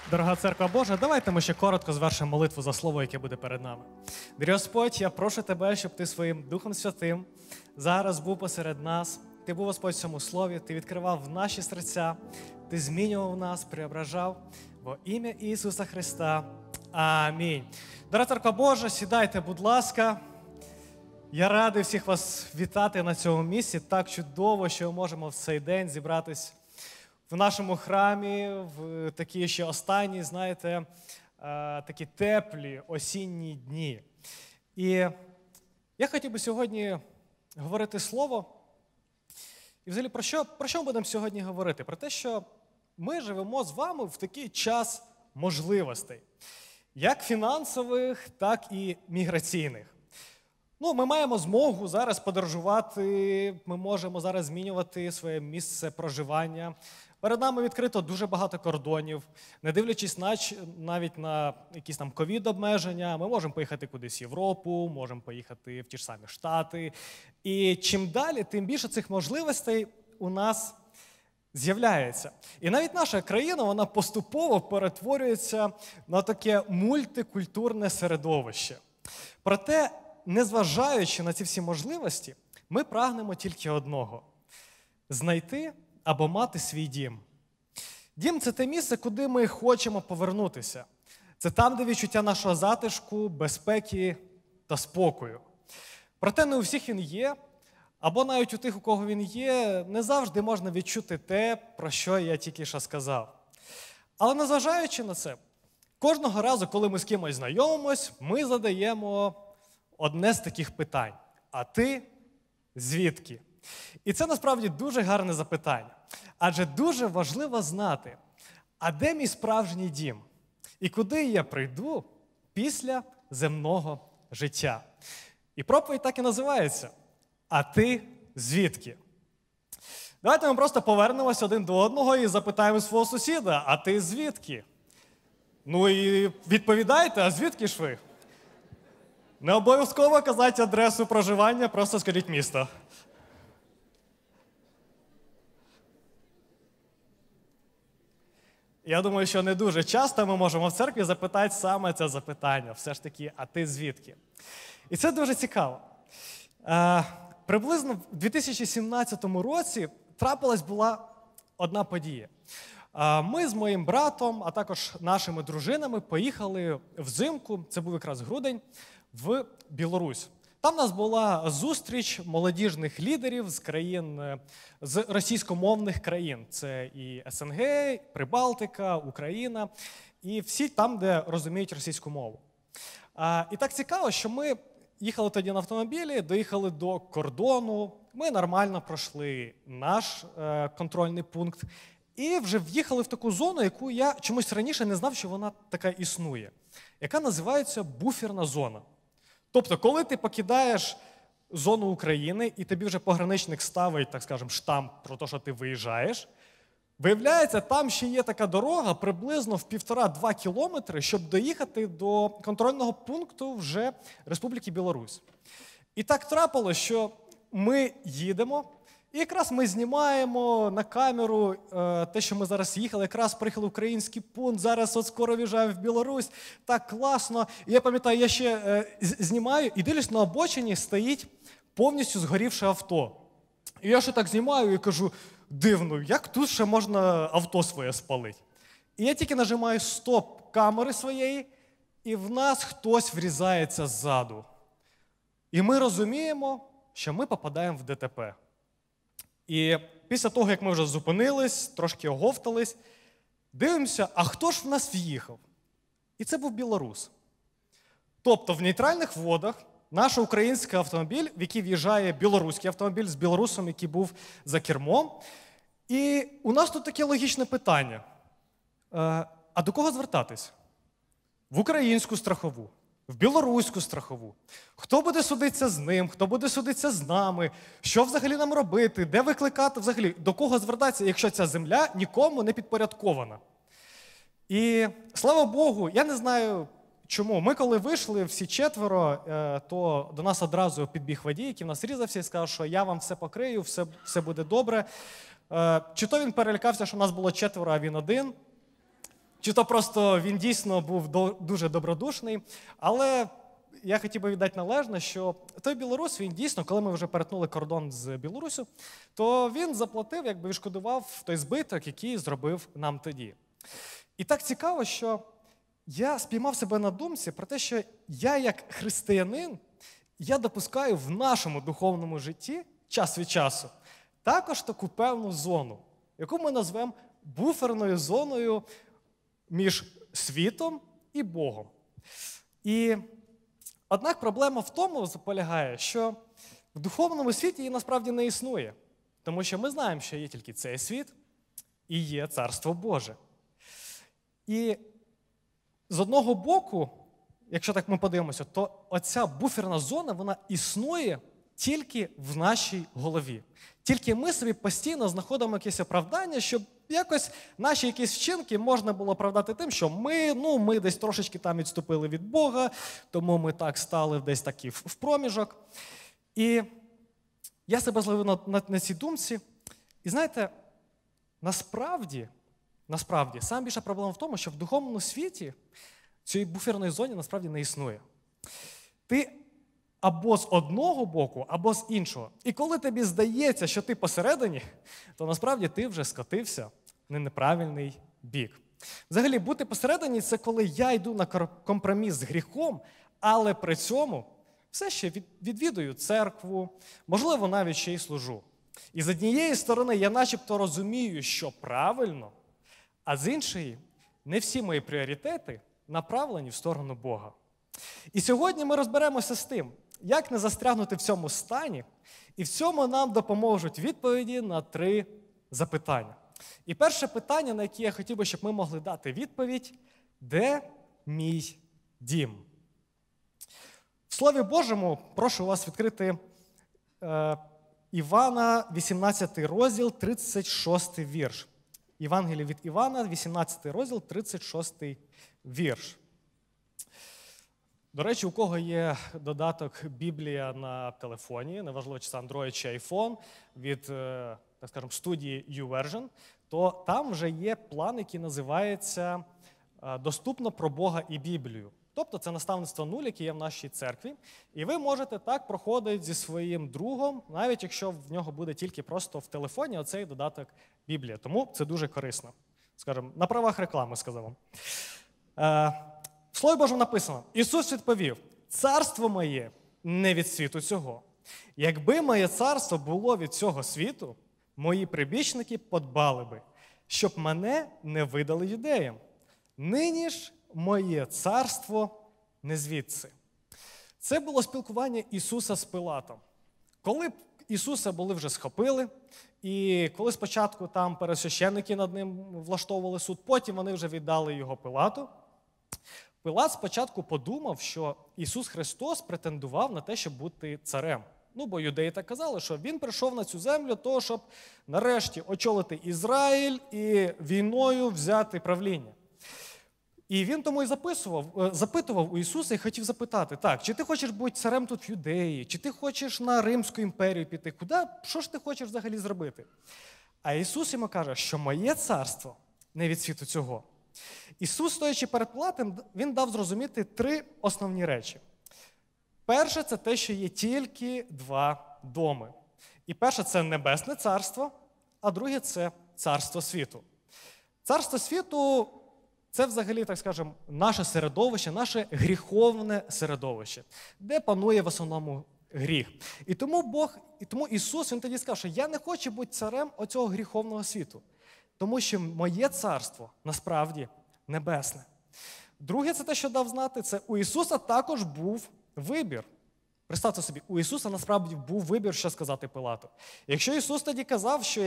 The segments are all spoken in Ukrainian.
Дорога Церква Божа, давайте ми ще коротко звершимо молитву за слово, яке буде перед нами. Дорогий Господь, я прошу Тебе, щоб Ти своїм Духом Святим зараз був посеред нас. Ти був, Господь, в цьому слові, Ти відкривав наші серця, Ти змінював нас, преображав во ім'я Ісуса Христа. Амінь. Дорога Церква Божа, сідайте, будь ласка. Я радий всіх вас вітати на цьому місці. Так чудово, що ми можемо в цей день зібратись в нашому храмі, в такі ще останні, знаєте, такі теплі осінні дні. І я хотів би сьогодні говорити слово. І взагалі про що ми будемо сьогодні говорити? Про те, що ми живемо з вами в такий час можливостей. Як фінансових, так і міграційних. Ми маємо змогу зараз подорожувати, ми можемо зараз змінювати своє місце проживання. Перед нами відкрито дуже багато кордонів. Не дивлячись навіть на якісь там ковід-обмеження, ми можемо поїхати кудись в Європу, можемо поїхати в ті ж самі Штати. І чим далі, тим більше цих можливостей у нас з'являється. І навіть наша країна, вона поступово перетворюється на таке мультикультурне середовище. Проте, незважаючи на ці всі можливості, ми прагнемо тільки одного – знайти або мати свій дім. Дім – це те місце, куди ми хочемо повернутися. Це там, де відчуття нашого затишку, безпеки та спокою. Проте не у всіх він є, або навіть у тих, у кого він є, не завжди можна відчути те, про що я тільки що сказав. Але незважаючи на це, кожного разу, коли ми з кимось знайомимось, ми задаємо одне з таких питань. А ти звідки? І це насправді дуже гарне запитання. Адже дуже важливо знати, а де мій справжній дім? І куди я прийду після земного життя? І проповідь так і називається «А ти звідки?». Давайте ми просто повернемось один до одного і запитаємо свого сусіда «А ти звідки?». Ну і відповідайте, а звідки ж ви? Не обов'язково казати адресу проживання, просто скажіть місто. Я думаю, що не дуже часто ми можемо в церкві запитати саме це запитання. Все ж таки, а ти звідки? І це дуже цікаво. Приблизно в 2017 році була одна подія. Ми з моїм братом, а також нашими дружинами поїхали взимку, це був якраз грудень, в Білорусь. Там у нас була зустріч молодіжних лідерів з країн, з російськомовних країн. Це і СНГ, Прибалтика, Україна, і всі там, де розуміють російську мову. І так цікаво, що ми їхали тоді на автомобілі, доїхали до кордону, ми нормально пройшли наш контрольний пункт, і вже в'їхали в таку зону, яку я чомусь раніше не знав, що вона така існує, яка називається буферна зона. Тобто, коли ти покидаєш зону України, і тобі вже пограничник ставить, так скажемо, штамп про те, що ти виїжджаєш, виявляється, там ще є така дорога приблизно в 1,5-2 кілометри, щоб доїхати до контрольного пункту вже Республіки Білорусь. І так трапилось, що ми їдемо, і якраз ми знімаємо на камеру те, що ми зараз їхали, якраз приїхали в український пункт, зараз от скоро в'їжджаємо в Білорусь, так класно. І я пам'ятаю, я ще знімаю і дивлюсь, на обочині стоїть повністю згорівше авто. І я ще так знімаю і кажу, дивно, як тут ще можна авто своє спалити? І я тільки нажимаю стоп камери своєї, і в нас хтось врізається ззаду. І ми розуміємо, що ми попадаємо в ДТП. І після того, як ми вже зупинились, трошки оговтались, дивимося, а хто ж в нас в'їхав? І це був білорус. Тобто в нейтральних водах наш український автомобіль, в який в'їжджає білоруський автомобіль з білорусом, який був за кермом. І у нас тут таке логічне питання. А до кого звертатись? В українську страхову, в білоруську страхову. Хто буде судитися з ним, хто буде судитися з нами, що взагалі нам робити, де викликати взагалі, до кого звертатися, якщо ця земля нікому не підпорядкована. І, слава Богу, я не знаю чому. Ми коли вийшли всі четверо, то до нас одразу підбіг водій, який в нас різався і сказав, що я вам все покрию, все буде добре. Чи то він перелякався, що нас було четверо, а він один. чи то просто він дійсно був дуже добродушний. Але я хотів би віддати належне, що той білорус, він дійсно, коли ми вже перетнули кордон з Білорусю, то він заплатив, якби відшкодував той збиток, який зробив нам тоді. І так цікаво, що я спіймав себе на думці про те, що я як християнин, я допускаю в нашому духовному житті час від часу також таку певну зону, яку ми назвемо буферною зоною між світом і Богом. І однак проблема в тому полягає, що в духовному світі її насправді не існує. Тому що ми знаємо, що є тільки цей світ і є Царство Боже. І з одного боку, якщо так ми подивимося, то оця буферна зона, вона існує тільки в нашій голові. Тільки ми собі постійно знаходимо якесь оправдання, щоб якось наші якісь вчинки можна було оправдати тим, що ми десь трошечки там відступили від Бога, тому ми так стали десь такі в проміжок. І я себе зловив на цій думці. І знаєте, насправді, саме більша проблема в тому, що в духовному світі цієї буферної зони насправді не існує. Ти або з одного боку, або з іншого. І коли тобі здається, що ти посередині, то насправді ти вже скотився на неправильний бік. Взагалі, бути посередині – це коли я йду на компроміс з гріхом, але при цьому все ще відвідую церкву, можливо, навіть ще й служу. І з однієї сторони я начебто розумію, що правильно, а з іншої не всі мої пріоритети направлені в сторону Бога. І сьогодні ми розберемося з тим, як не застрягнути в цьому стані, і в цьому нам допоможуть відповіді на 3 запитання. І перше питання, на яке я хотів би, щоб ми могли дати відповідь – де мій дім? В Слові Божому прошу вас відкрити Івана, 18 розділ, 36 вірш. Євангеліє від Івана, 18 розділ, 36 вірш. До речі, у кого є додаток Біблія на телефоні, неважливо, чи це Android чи iPhone, від, так скажемо, студії YouVersion, то там вже є план, який називається «Доступно про Бога і Біблію». Тобто це наставництво 0, яке є в нашій церкві. І ви можете так проходити зі своїм другом, навіть якщо в нього буде тільки просто в телефоні оцей додаток Біблія. Тому це дуже корисно. Скажемо, на правах реклами, сказав вам. В Слові Божому написано: Ісус відповів: «Царство моє не від світу цього. Якби моє царство було від цього світу, мої прибічники подбали би, щоб мене не видали юдеям. Нині ж моє царство не звідси». Це було спілкування Ісуса з Пилатом. Коли Ісуса були вже схопили, і коли спочатку там пересвященники над ним влаштовували суд, потім вони вже віддали його Пилату, Пилат спочатку подумав, що Ісус Христос претендував на те, щоб бути царем. Бо юдеї так казали, що він прийшов на цю землю того, щоб нарешті очолити Ізраїль і війною взяти правління. І він тому і запитував у Ісуса і хотів запитати: так, чи ти хочеш бути царем тут в Юдеї, чи ти хочеш на Римську імперію піти, що ж ти хочеш взагалі зробити? А Ісус йому каже, що моє царство не від світу цього. Ісус, стоячи перед Пилатом, він дав зрозуміти 3 основні речі. Перше – це те, що є тільки 2 доми. І перше – це небесне царство, а друге – це царство світу. Царство світу – це взагалі, так скажемо, наше середовище, наше гріховне середовище, де панує в основному гріх. І тому Ісус, він тоді сказав, що я не хочу бути царем оцього гріховного світу, тому що моє царство насправді небесне. Друге, це те, що дав знати, це у Ісуса також був вибір. Представте собі, у Ісуса насправді був вибір, що сказати Пилату. Якщо Ісус тоді казав, що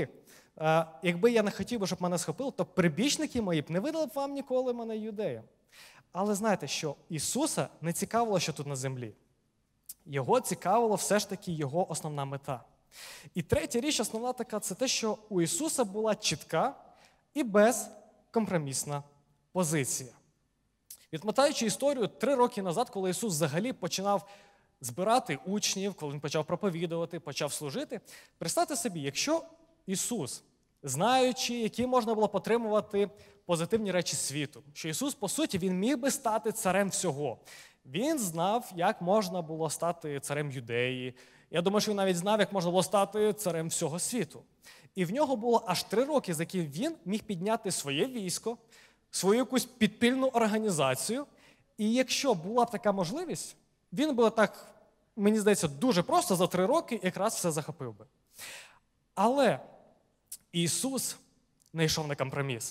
якби я не хотів, щоб мене схопили, то прибічники мої б не видали б вам ніколи мене юдеям. Але знаєте, що Ісуса не цікавило, що тут на землі. Його цікавило все ж таки його основна мета. І третя річ, основна така, це те, що у Ісуса була чітка і безкомпромісна позиція. Відмотаючи історію 3 роки назад, коли Ісус взагалі починав збирати учнів, коли Він почав проповідувати, почав служити, представте собі, якщо Ісус, знаючи, які можна було потримувати позитивні речі світу. Що Ісус, по суті, Він міг би стати царем всього. Він знав, як можна було стати царем Юдеї. Я думаю, що він навіть знав, як можна було стати царем всього світу. І в нього було аж 3 роки, за які він міг підняти своє військо, свою якусь підпільну організацію. І якщо була б така можливість, він би так, мені здається, дуже просто за 3 роки якраз все захопив би. Але Ісус не йшов на компроміс.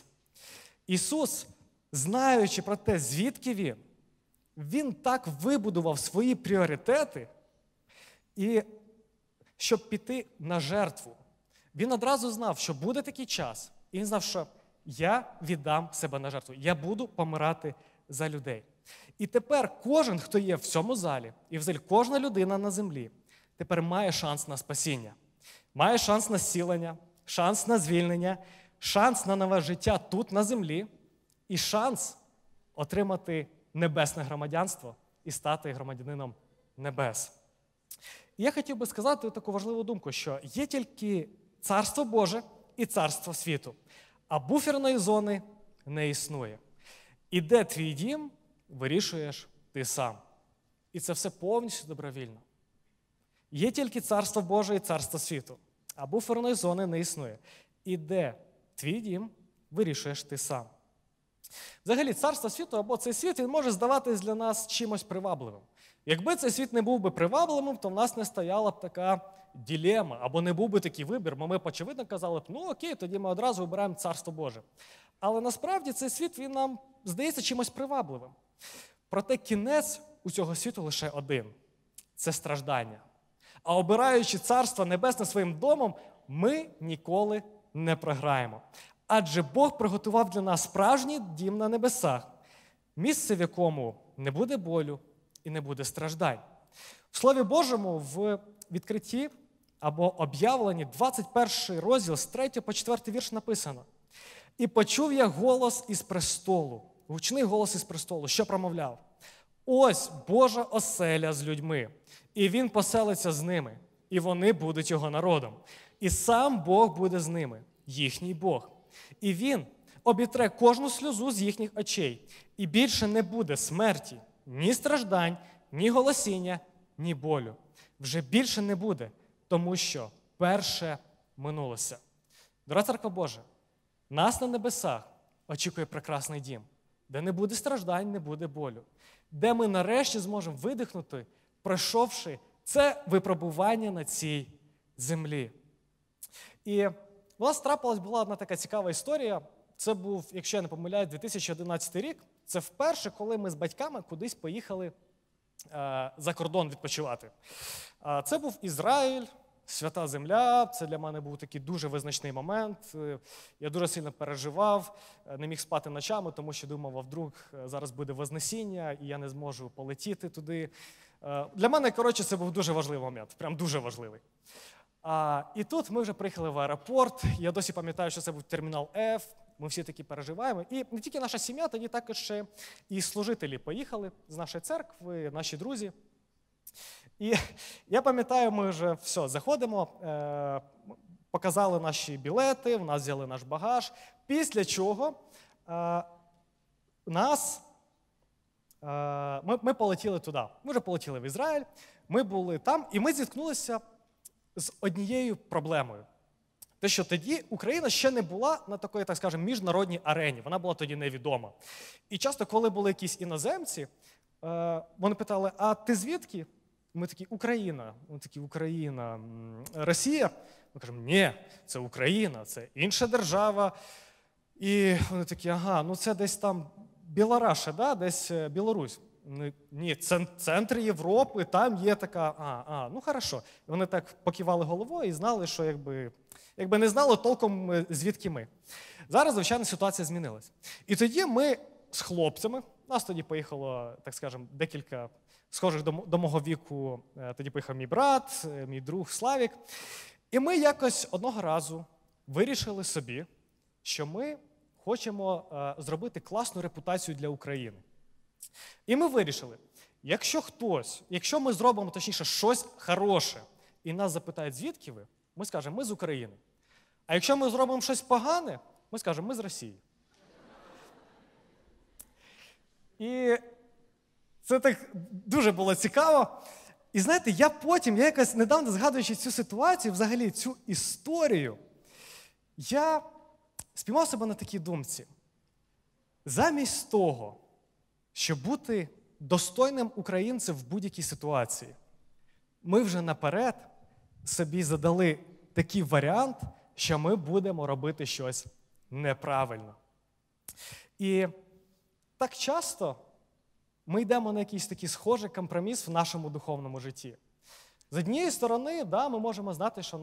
Ісус, знаючи про те, звідки Він так вибудував свої пріоритети, і щоб піти на жертву. Він одразу знав, що буде такий час, і він знав, що я віддам себе на жертву, я буду помирати за людей. І тепер кожен, хто є в цьому залі, і взагалі кожна людина на землі, тепер має шанс на спасіння, має шанс на зцілення, шанс на звільнення, шанс на нове життя тут, на землі, і шанс отримати небесне громадянство і стати громадянином небес. І я хотів би сказати таку важливу думку, що є тільки Царство Боже і Царство світу, а буферної зони не існує. І де твій дім, вирішуєш ти сам. І це все повністю добровільно. Є тільки Царство Боже і Царство світу, а буферної зони не існує. І де твій дім, вирішуєш ти сам. Взагалі, Царство світу або цей світ, він може здаватись для нас чимось привабливим. Якби цей світ не був би привабливим, то в нас не стояла б така дилема, або не був би такий вибір, бо ми б, очевидно, казали б, ну окей, тоді ми одразу вибираємо Царство Боже. Але насправді цей світ, він нам здається чимось привабливим. Проте кінець у цього світу лише один – це страждання. А обираючи Царство Небесне своїм домом, ми ніколи не програємо. Адже Бог приготував для нас справжній дім на небесах, місце, в якому не буде болю і не буде страждань. В Слові Божому в відкритті або об'явленні 21 розділ з 3 по 4 вірш написано: «І почув я голос із престолу, гучний голос із престолу, що промовляв: ось Божа оселя з людьми, і Він поселиться з ними, і вони будуть Його народом. І сам Бог буде з ними, їхній Бог. І Він обітре кожну сльозу з їхніх очей, і більше не буде смерті, ні страждань, ні голосіння, ні болю. Вже більше не буде, тому що перше минулося». Дорога Церква Божа, нас на небесах очікує прекрасний дім, де не буде страждань, не буде болю, де ми нарешті зможемо видихнути, пройшовши це випробування на цій землі. І у нас була одна така цікава історія. Це був, якщо я не помиляюсь, 2011 рік. Це вперше, коли ми з батьками кудись поїхали за кордон відпочивати. Це був Ізраїль, свята земля. Це для мене був такий дуже визначний момент. Я дуже сильно переживав, не міг спати ночами, тому що думав, а вдруг зараз буде Вознесіння, і я не зможу полетіти туди. Для мене, коротше, це був дуже важливий момент, прям дуже важливий. І тут ми вже приїхали в аеропорт. Я досі пам'ятаю, що це був термінал F. Ми всі такі переживаємо. І не тільки наша сім'я, тоді також ще і служителі поїхали з нашої церкви, наші друзі. І я пам'ятаю, ми вже все, заходимо, показали наші білети, в нас взяли наш багаж. Після чого ми полетіли туди. Ми вже полетіли в Ізраїль, ми були там, і ми зіткнулися з однією проблемою. Те, що тоді Україна ще не була на такої, так скажемо, міжнародній арені. Вона була тоді невідома. І часто, коли були якісь іноземці, вони питали, а ти звідки? Ми такі, Україна. Вони такі, Україна. Росія? Ми кажемо, ні, це Україна, це інша держава. І вони такі, ага, ну це десь там Білораша, да? Десь Білорусь. Ні, центр Європи, там є така, ну хорошо. І вони так покивали головою і знали, що якби не знали толком, звідки ми. Зараз, звичайно, ситуація змінилась. І тоді ми з хлопцями, нас тоді поїхало, так скажемо, декілька схожих до мого віку, тоді поїхав мій брат, мій друг Славік. І ми якось одного разу вирішили собі, що ми хочемо зробити класну репутацію для України. І ми вирішили, якщо ми зробимо, точніше, щось хороше, і нас запитають, звідки ви, ми скажемо, ми з України. А якщо ми зробимо щось погане, ми скажемо, ми з Росії. І це так дуже було цікаво. І знаєте, я якось недавно згадуючи цю ситуацію, взагалі цю історію, я спіймав себе на такій думці. Замість того, щоб бути достойним українцем в будь-якій ситуації, ми вже наперед собі задали такий варіант, що ми будемо робити щось неправильно. І так часто ми йдемо на якийсь такий схожий компроміс в нашому духовному житті. З однієї сторони, ми можемо знати, що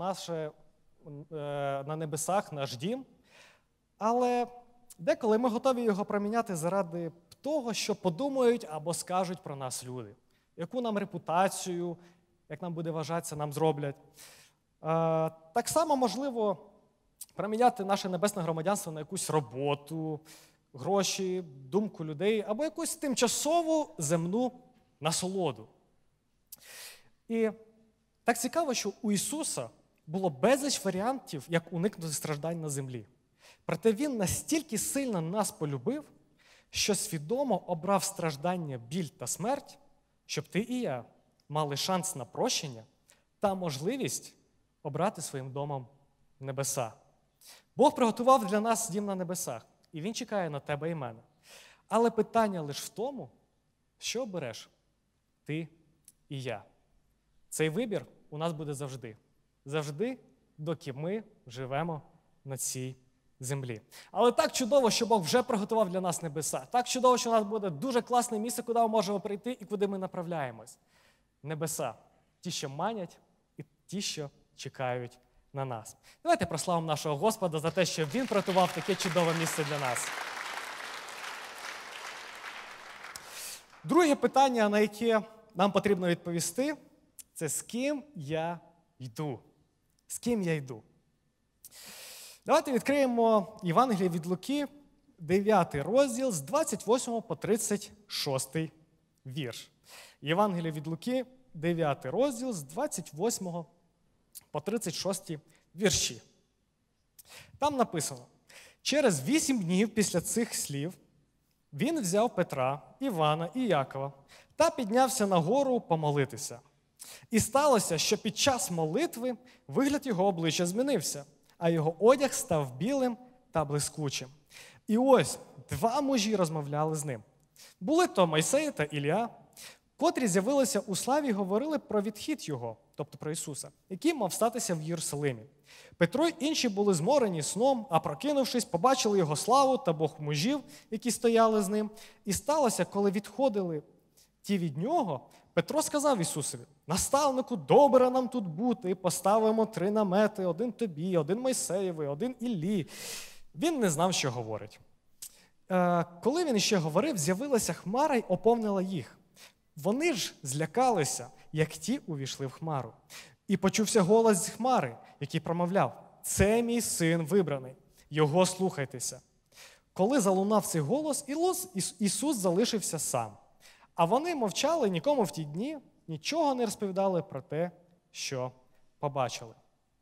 на небесах наш дім, але деколи ми готові його проміняти заради того, що подумають або скажуть про нас люди. Яку нам репутацію, як нам буде вважатися, нам зроблять. Так само можливо проміняти наше небесне громадянство на якусь роботу, гроші, думку людей або якусь тимчасову земну насолоду. І так цікаво, що у Ісуса було безліч варіантів, як уникнути страждань на землі. Проте Він настільки сильно нас полюбив, що свідомо обрав страждання, біль та смерть, щоб ти і я мали шанс на прощення та можливість обрати своїм домом небеса. Бог приготував для нас дім на небесах, і Він чекає на тебе і мене. Але питання лише в тому, що обереш ти і я. Цей вибір у нас буде завжди. Завжди, доки ми живемо на цій землі. Але так чудово, що Бог вже приготував для нас небеса. Так чудово, що у нас буде дуже класне місце, куди ми можемо прийти і куди ми направляємось. Небеса. Ті, що манять, і ті, що чекають на нас. Давайте прославимо нашого Господа за те, що Він приготував таке чудове місце для нас. Друге питання, на яке нам потрібно відповісти, це з ким я йду. З ким я йду? Давайте відкриємо Євангеліє від Луки, 9 розділ, з 28 по 36 вірш. Євангеліє від Луки, 9 розділ, з 28 по 36 вірші. Там написано: «Через 8 днів після цих слів він взяв Петра, Івана і Якова та піднявся на гору помолитися. І сталося, що під час молитви вигляд його обличчя змінився, а його одяг став білим та блискучим. І ось 2 мужі розмовляли з ним. Були то Мойсей та Ілля, котрі з'явилися у славі і говорили про відхід його, тобто про Ісуса, який мав статися в Єрусалимі. Петро й інші були зморені сном, а прокинувшись, побачили його славу та Бог мужів, які стояли з ним. І сталося, коли відходили ті від нього, Петро сказав Ісусові: «Наставнику, добре нам тут бути, поставимо 3 намети, 1 тобі, 1 Мойсеєві, 1 Іллі». Він не знав, що говорить. Коли він іще говорив, з'явилася хмара й оповнила їх. Вони ж злякалися, як ті увійшли в хмару. І почувся голос з хмари, який промовляв: «Це мій син вибраний, його слухайтеся». Коли залунав цей голос, Ісус залишився сам. А вони мовчали, нікому в ті дні нічого не розповідали про те, що побачили.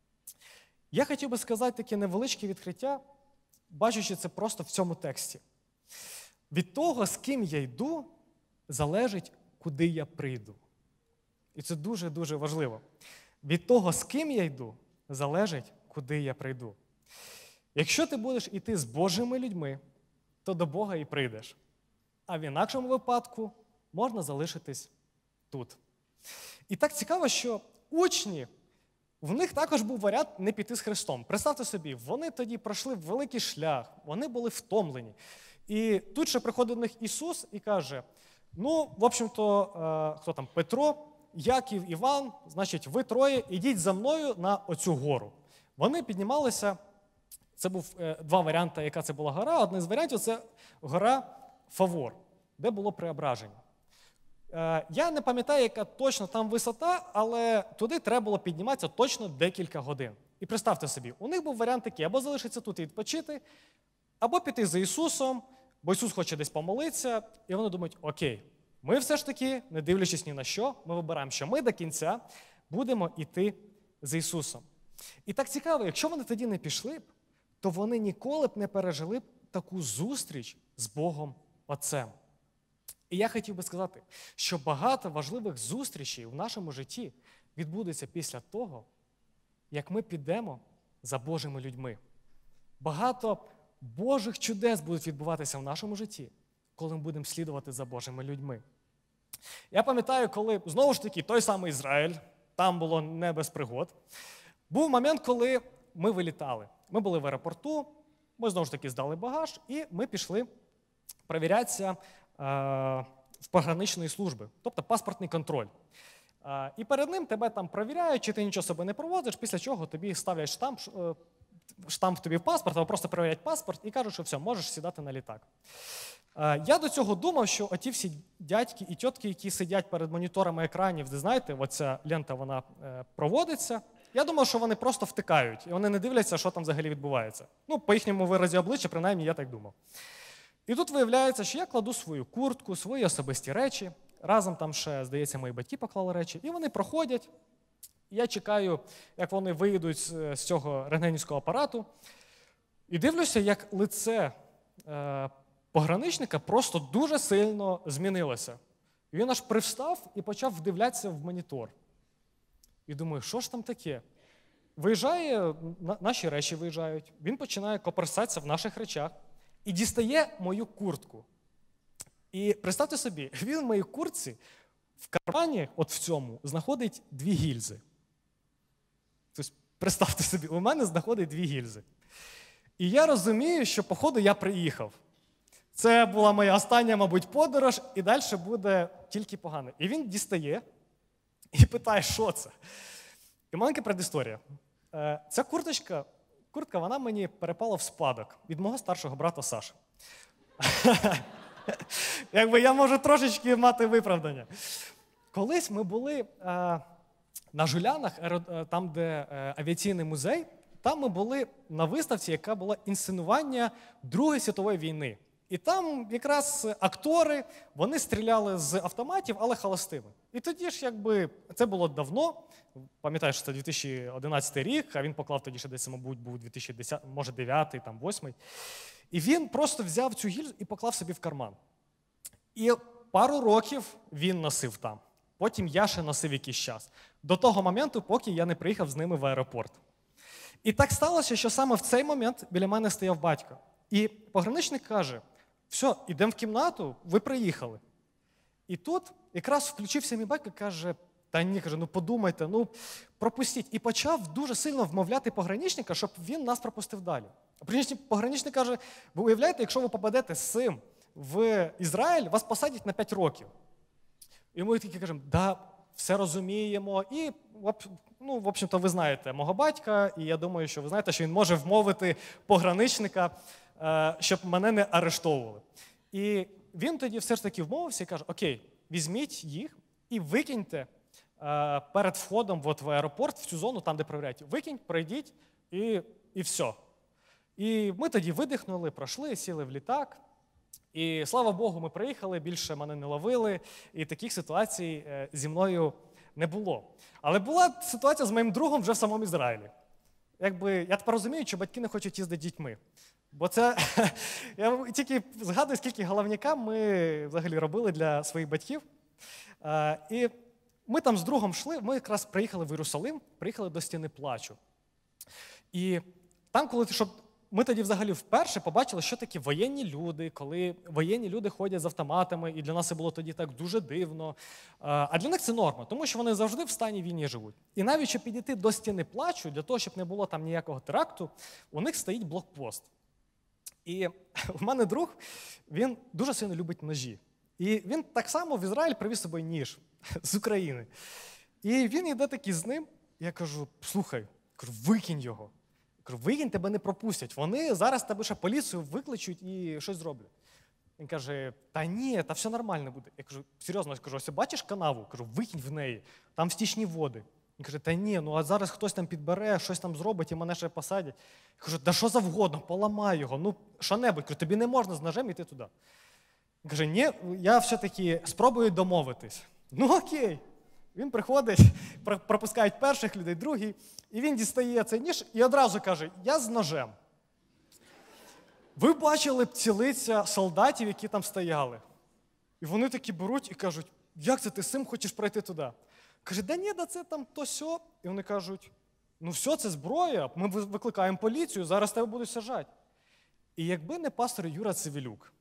Я хотів би сказати таке невеличке відкриття, бачучи це просто в цьому тексті. Від того, з ким я йду, залежить, куди я прийду. І це дуже-дуже важливо. Від того, з ким я йду, залежить, куди я прийду. Якщо ти будеш іти з Божими людьми, то до Бога і прийдеш. А в інакшому випадку можна залишитись тут. І так цікаво, що учні, в них також був варіант не піти з Христом. Представте собі, вони тоді пройшли великий шлях, вони були втомлені. І тут ще приходить до них Ісус і каже: в общем-то, хто там, Петро, Яків, Іван, значить, ви 3 ідіть за мною на оцю гору. Вони піднімалися, це був 2 варіанти, яка це була гора. Один з варіантів – це гора Фавор, де було преображення. Я не пам'ятаю, яка точно там висота, але туди треба було підніматися точно декілька годин. І представте собі, у них був варіант такий: або залишитися тут і відпочити, або піти за Ісусом, бо Ісус хоче десь помолитися, і вони думають: окей, ми все ж таки, не дивлячись ні на що, ми вибираємо, що ми до кінця будемо йти за Ісусом. І так цікаво, якщо вони тоді не пішли б, то вони ніколи б не пережили б таку зустріч з Богом Отцем. І я хотів би сказати, що багато важливих зустрічей в нашому житті відбудеться після того, як ми підемо за Божими людьми. Багато Божих чудес будуть відбуватися в нашому житті, коли ми будемо слідувати за Божими людьми. Я пам'ятаю, коли, знову ж таки, той самий Ізраїль, там було не без пригод, був момент, коли ми вилітали. Ми були в аеропорту, ми знову ж таки здали багаж, і ми пішли перевірятися в пограничної служби, тобто паспортний контроль. І перед ним тебе там перевіряють, чи ти нічого собі не проводиш, після чого тобі ставлять штамп тобі в паспорт, або просто перевіряють паспорт і кажуть, що все, можеш сідати на літак. Я до цього думав, що оті всі дядьки і тітки, які сидять перед моніторами екранів, де, знаєте, оця лента, вона проводиться, я думав, що вони просто втикають, і вони не дивляться, що там взагалі відбувається. Ну, по їхньому виразі обличчя, принаймні, я так думав. І тут виявляється, що я кладу свою куртку, свої особисті речі, разом там ще, здається, мої батьки поклали речі, і вони проходять. Я чекаю, як вони вийдуть з цього рентгенівського апарату, і дивлюся, як лице пограничника просто дуже сильно змінилося. І він аж привстав і почав вдивлятися в монітор. І думаю, що ж там таке? Виїжджає, наші речі виїжджають, він починає коперсатися в наших речах і дістає мою куртку. І представте собі, він в моїй куртці в кармані, от в цьому, знаходить 2 гільзи. Тобто, представте собі, у мене знаходить 2 гільзи. І я розумію, що, походу, я приїхав. Це була моя остання, мабуть, подорож, і далі буде тільки погано. І він дістає і питає, що це. І маленька предісторія. Ця куртка, вона мені перепала в спадок від мого старшого брата Саші. Якби я можу трошечки мати виправдання. Колись ми були на Жулянах, там, де авіаційний музей, там ми були на виставці, яка була інсценування Другої світової війни. І там якраз актори, вони стріляли з автоматів, але холостими. І тоді ж, якби, це було давно, пам'ятаю, що це 2011 рік, а він поклав тоді ще десь, мабуть, був 2010, може 9-й, там 8-й. І він просто взяв цю гільзу і поклав собі в карман. І пару років він носив там. Потім я ще носив якийсь час. До того моменту, поки я не приїхав з ними в аеропорт. І так сталося, що саме в цей момент біля мене стояв батько. І пограничник каже, все, йдемо в кімнату, ви приїхали. І тут якраз включився мій батько і каже, та ні, каже, ну подумайте, ну пропустіть. І почав дуже сильно вмовляти пограничника, щоб він нас пропустив далі. Пограничник каже, ви уявляєте, якщо ви попадете з цим в Ізраїль, вас посадять на 5 років. І ми тільки кажемо, да, все розуміємо. І, ну, в общем-то, ви знаєте мого батька, і я думаю, що ви знаєте, що він може вмовити пограничника, щоб мене не арештовували. І він тоді все ж таки вмовився і каже, окей, візьміть їх і викиньте перед входом в аеропорт, в цю зону, там, де перевіряють. Викинь, пройдіть і все. І ми тоді видихнули, пройшли, сіли в літак. І, слава Богу, ми приїхали, більше мене не ловили, і таких ситуацій зі мною не було. Але була ситуація з моїм другом вже в самому Ізраїлі. Якби, я тепер розумію, що батьки не хочуть їздити з дітьми. Бо це, я тільки згадую, скільки головняка ми взагалі робили для своїх батьків. І ми там з другом йшли, ми якраз приїхали в Єрусалим, приїхали до стіни плачу. І там, ми тоді взагалі вперше побачили, що такі воєнні люди, коли воєнні люди ходять з автоматами, і для нас це було тоді так дуже дивно. А для них це норма, тому що вони завжди в стані війни живуть. І навіть, щоб підійти до стіни плачу, для того, щоб не було там ніякого теракту, у них стоїть блокпост. І в мене друг, він дуже сильно любить ножі. І він так само в Ізраїль привіз з собою ніж з України. І він йде такий з ним, я кажу, слухай, викинь його. Кажу, викинь, тебе не пропустять. Вони зараз тебе ще поліцію викличуть і щось зроблять. Він каже, та ні, та все нормально буде. Я кажу, серйозно, ось бачиш канаву? Кажу, викинь в неї, там стічні води. Він каже, та ні, ну а зараз хтось там підбере, щось там зробить і мене ще посадять. Я кажу, да що завгодно, поламай його, ну що-небудь. Кажу, тобі не можна з ножем йти туди. Він каже, ні, я все-таки спробую домовитись. Ну окей. Він приходить, пропускають перших людей, другий, і він дістає цей ніж і одразу каже, я з ножем. Ви бачили б ці лиця солдатів, які там стояли. І вони такі беруть і кажуть, як це ти з цим хочеш пройти туди? Каже, да ні, да це там то-сьо. І вони кажуть, ну все, це зброя, ми викликаємо поліцію, зараз тебе будуть саджати. І якби не пастор Юра Цивілюк,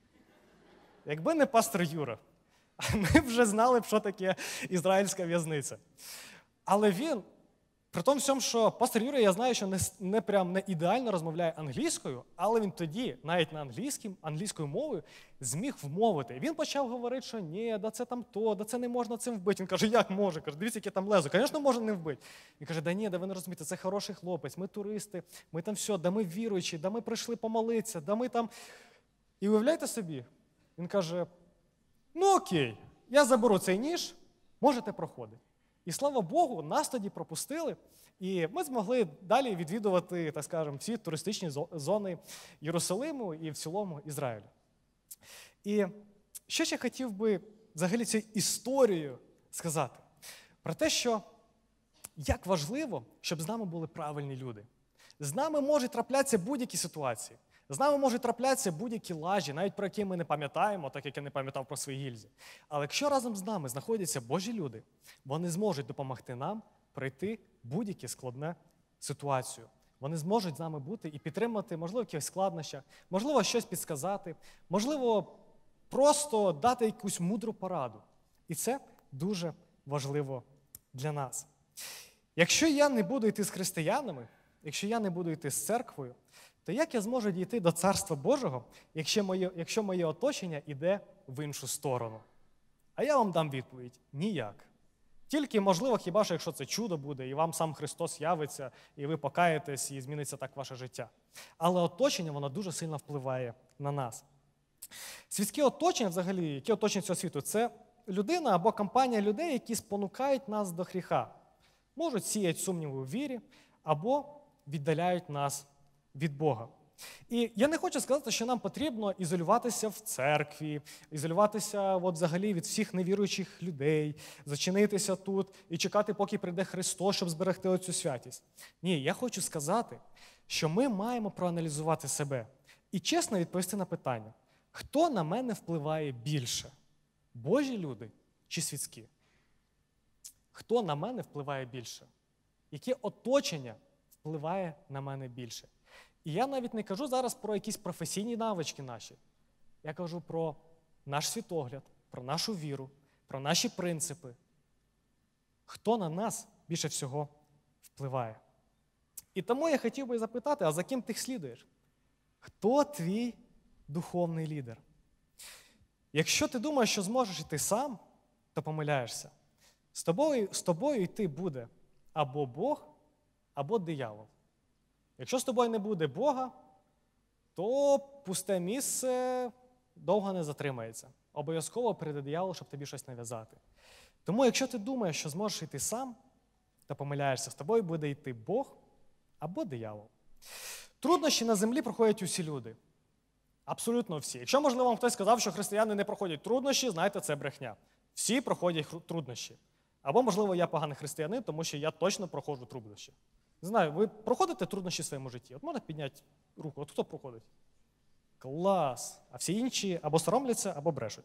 якби не пастор Юра, ми вже знали б, що таке ізраїльська в'язниця. Але він, при тому всьому, що пастор Юра, я знаю, що не ідеально розмовляє англійською, але він тоді, навіть на англійською мовою, зміг вмовити. Він почав говорити, що ні, да це там то, да це не можна цим вбити. Він каже, як може? Каже, дивіться, яке там лезо. Звісно, можна не вбити. Він каже, да ні, да ви не розумієте, це хороший хлопець, ми туристи, ми там все, да ми віруючі, да ми прийшли помолитися, да ми там... І уявляйте собі, він каже, ну окей, я заберу цей ніж, можете проходити. І слава Богу, нас тоді пропустили, і ми змогли далі відвідувати, так скажемо, всі туристичні зони Єрусалиму і в цілому Ізраїлю. І що ще хотів би взагалі цією історією сказати? Про те, що як важливо, щоб з нами були правильні люди. З нами можуть траплятися будь-які ситуації. З нами можуть траплятися будь-які лажі, навіть про які ми не пам'ятаємо, так як я не пам'ятав про свої гільзи. Але якщо разом з нами знаходяться Божі люди, вони зможуть допомогти нам пройти будь-яку складну ситуацію. Вони зможуть з нами бути і підтримати, можливо, якісь складнощі, можливо, щось підсказати, можливо, просто дати якусь мудру пораду. І це дуже важливо для нас. Якщо я не буду йти з християнами, якщо я не буду йти з церквою, то як я зможу дійти до Царства Божого, якщо моє оточення йде в іншу сторону? А я вам дам відповідь – ніяк. Тільки, можливо, хіба що, якщо це чудо буде, і вам сам Христос явиться, і ви покаєтесь, і зміниться так ваше життя. Але оточення, воно дуже сильно впливає на нас. Світське оточення, взагалі, яке оточення цього світу, це людина або компанія людей, які спонукають нас до гріха. Можуть сіяти сумніви у вірі, або віддаляють нас від Бога. І я не хочу сказати, що нам потрібно ізолюватися в церкві, ізолюватися взагалі від всіх невіруючих людей, зачинитися тут і чекати, поки прийде Христос, щоб зберегти оцю святість. Ні, я хочу сказати, що ми маємо проаналізувати себе і чесно відповісти на питання, хто на мене впливає більше? Божі люди чи світські? Хто на мене впливає більше? Яке оточення впливає на мене більше? І я навіть не кажу зараз про якісь професійні навички наші. Я кажу про наш світогляд, про нашу віру, про наші принципи. Хто на нас більше всього впливає? І тому я хотів би запитати, а за ким ти слідуєш? Хто твій духовний лідер? Якщо ти думаєш, що зможеш йти сам, то помиляєшся. З тобою йти буде або Бог, або диявол. Якщо з тобою не буде Бога, то пусте місце довго не затримається. Обов'язково прийде диявол, щоб тобі щось нав'язати. Тому якщо ти думаєш, що зможеш йти сам, то помиляєшся. З тобою буде йти Бог або диявол. Труднощі на землі проходять усі люди. Абсолютно всі. Якщо, можливо, вам хтось сказав, що християни не проходять труднощі, знаєте, це брехня. Всі проходять труднощі. Або, можливо, я поганий християнин, тому що я точно проходжу труднощі. Не знаю, ви проходите труднощі в своєму житті? От можна підняти руку? От хто проходить? Клас! А всі інші або соромляться, або брешуть.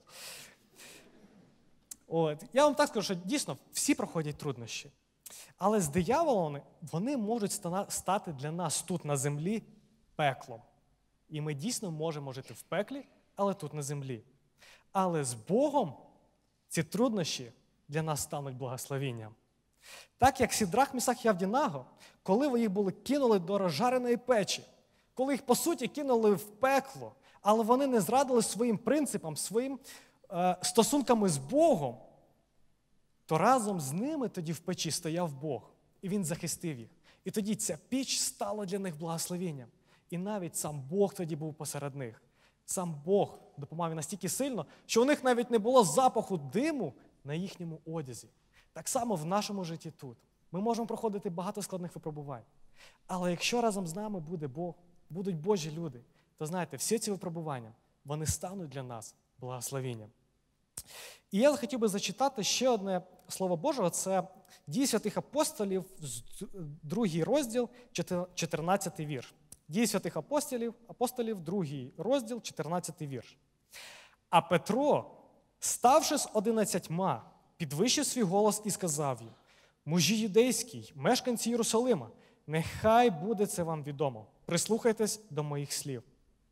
От. Я вам так скажу, що дійсно всі проходять труднощі. Але з дияволом вони можуть стати для нас тут на землі пеклом. І ми дійсно можемо жити в пеклі, але тут на землі. Але з Богом ці труднощі для нас стануть благословенням. Так як Сідрах, Місах і Авдінаго, коли їх кинули до розжареної печі, коли їх, по суті, кинули в пекло, але вони не зрадили своїм принципам, своїм стосунками з Богом, то разом з ними тоді в печі стояв Бог, і Він захистив їх. І тоді ця піч стала для них благословенням. І навіть сам Бог тоді був посеред них. Сам Бог допомагав їм настільки сильно, що у них навіть не було запаху диму на їхньому одязі. Так само в нашому житті тут. Ми можемо проходити багато складних випробувань. Але якщо разом з нами буде Бог, будуть Божі люди, то знаєте, всі ці випробування, вони стануть для нас благословенням. І я хотів би зачитати ще одне Слово Божого, це Дії святих апостолів, 2 розділ, 14 вірш. Дії святих апостолів, 2 розділ, 14 вірш. А Петро Ставши з 11, підвищив свій голос і сказав їм: мужі юдейські, мешканці Єрусалима, нехай буде це вам відомо. Прислухайтесь до моїх слів.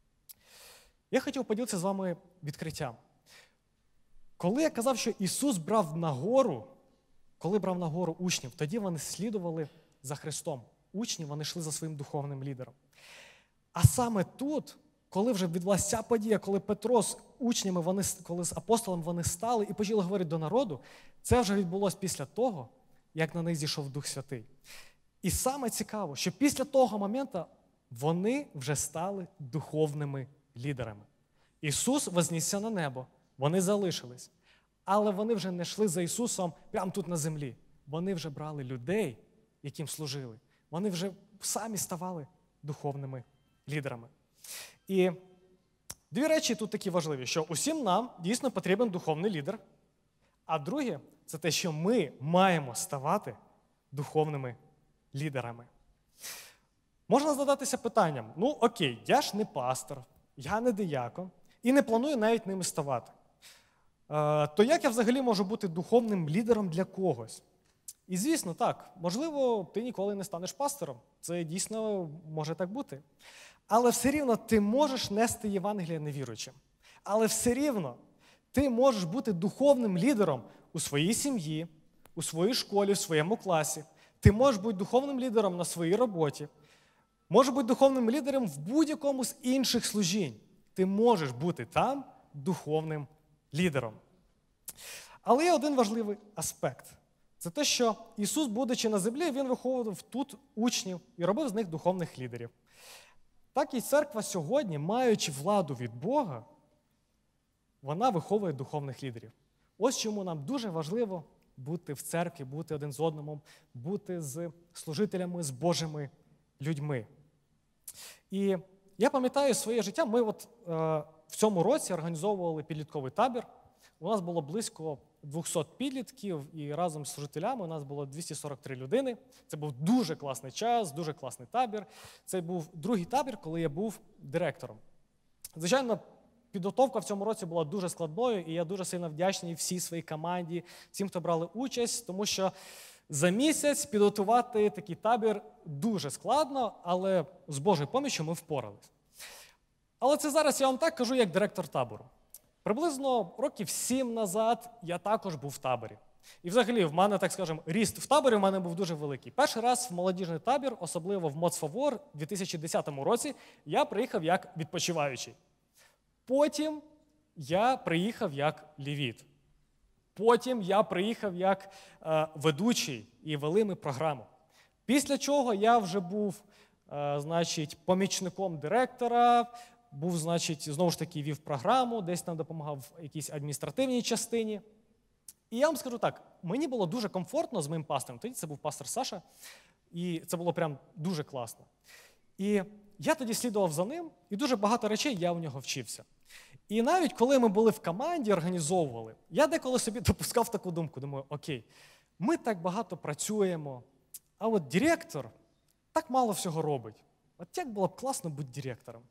Я хотів поділитися з вами відкриттям. Коли я казав, що Ісус брав на гору, коли брав на гору учнів, тоді вони слідували за Христом. Учні, вони йшли за своїм духовним лідером. А саме тут, коли вже відбулася ця подія, коли Петро з учнями, коли з апостолами вони стали і почали говорити до народу, це вже відбулося після того, як на них зійшов Дух Святий. І саме цікаво, що після того моменту вони вже стали духовними лідерами. Ісус вознісся на небо, вони залишились. Але вони вже не йшли за Ісусом прямо тут на землі. Вони вже брали людей, яким служили. Вони вже самі ставали духовними лідерами. І дві речі тут такі важливі, що усім нам дійсно потрібен духовний лідер, а друге – це те, що ми маємо ставати духовними лідерами. Можна задатися питанням: ну окей, я ж не пастор, я не диякон і не планую навіть ними ставати. То як я взагалі можу бути духовним лідером для когось? І звісно, так, можливо, ти ніколи не станеш пастором. Це дійсно може так бути. Але все рівно ти можеш нести Євангеліє невіруючим. Але все рівно ти можеш бути духовним лідером у своїй сім'ї, у своїй школі, у своєму класі. Ти можеш бути духовним лідером на своїй роботі. Можеш бути духовним лідером в будь-якому з інших служінь. Ти можеш бути там духовним лідером. Але є один важливий аспект. Це те, що Ісус, будучи на землі, Він виховував тут учнів і робив з них духовних лідерів. Так і церква сьогодні, маючи владу від Бога, вона виховує духовних лідерів. Ось чому нам дуже важливо бути в церкві, бути один з одним, бути з служителями, з Божими людьми. І я пам'ятаю своє життя, ми в цьому році організовували підлітковий табір. У нас було близько 200 підлітків, і разом з служителями у нас було 243 людини. Це був дуже класний час, дуже класний табір. Це був другий табір, коли я був директором. Звичайно, підготовка в цьому році була дуже складною, і я дуже сильно вдячний всій своїй команді, всім, хто брали участь, тому що за місяць підготувати такий табір дуже складно, але з Божою поміччю ми впорались. Але це зараз я вам так кажу, як директор табору. Приблизно років 7 назад я також був в таборі. І взагалі в мене, так скажемо, ріст в таборі в мене був дуже великий. Перший раз в молодіжний табір, особливо в Моцфавор, у 2010 році, я приїхав як відпочиваючий. Потім я приїхав як левіт. Потім я приїхав як ведучий і вели ми програму. Після чого я вже був, помічником директора, був, знову ж таки, вів програму, десь там допомагав в якійсь адміністративній частині. І я вам скажу так, мені було дуже комфортно з моїм пастором, тоді це був пастор Саша, і це було прям дуже класно. І я тоді слідував за ним, і дуже багато речей я у нього вчився. І навіть коли ми були в команді, організовували, я деколи собі допускав таку думку, думаю, окей, ми так багато працюємо, а от директор так мало всього робить. От як було б класно бути директором?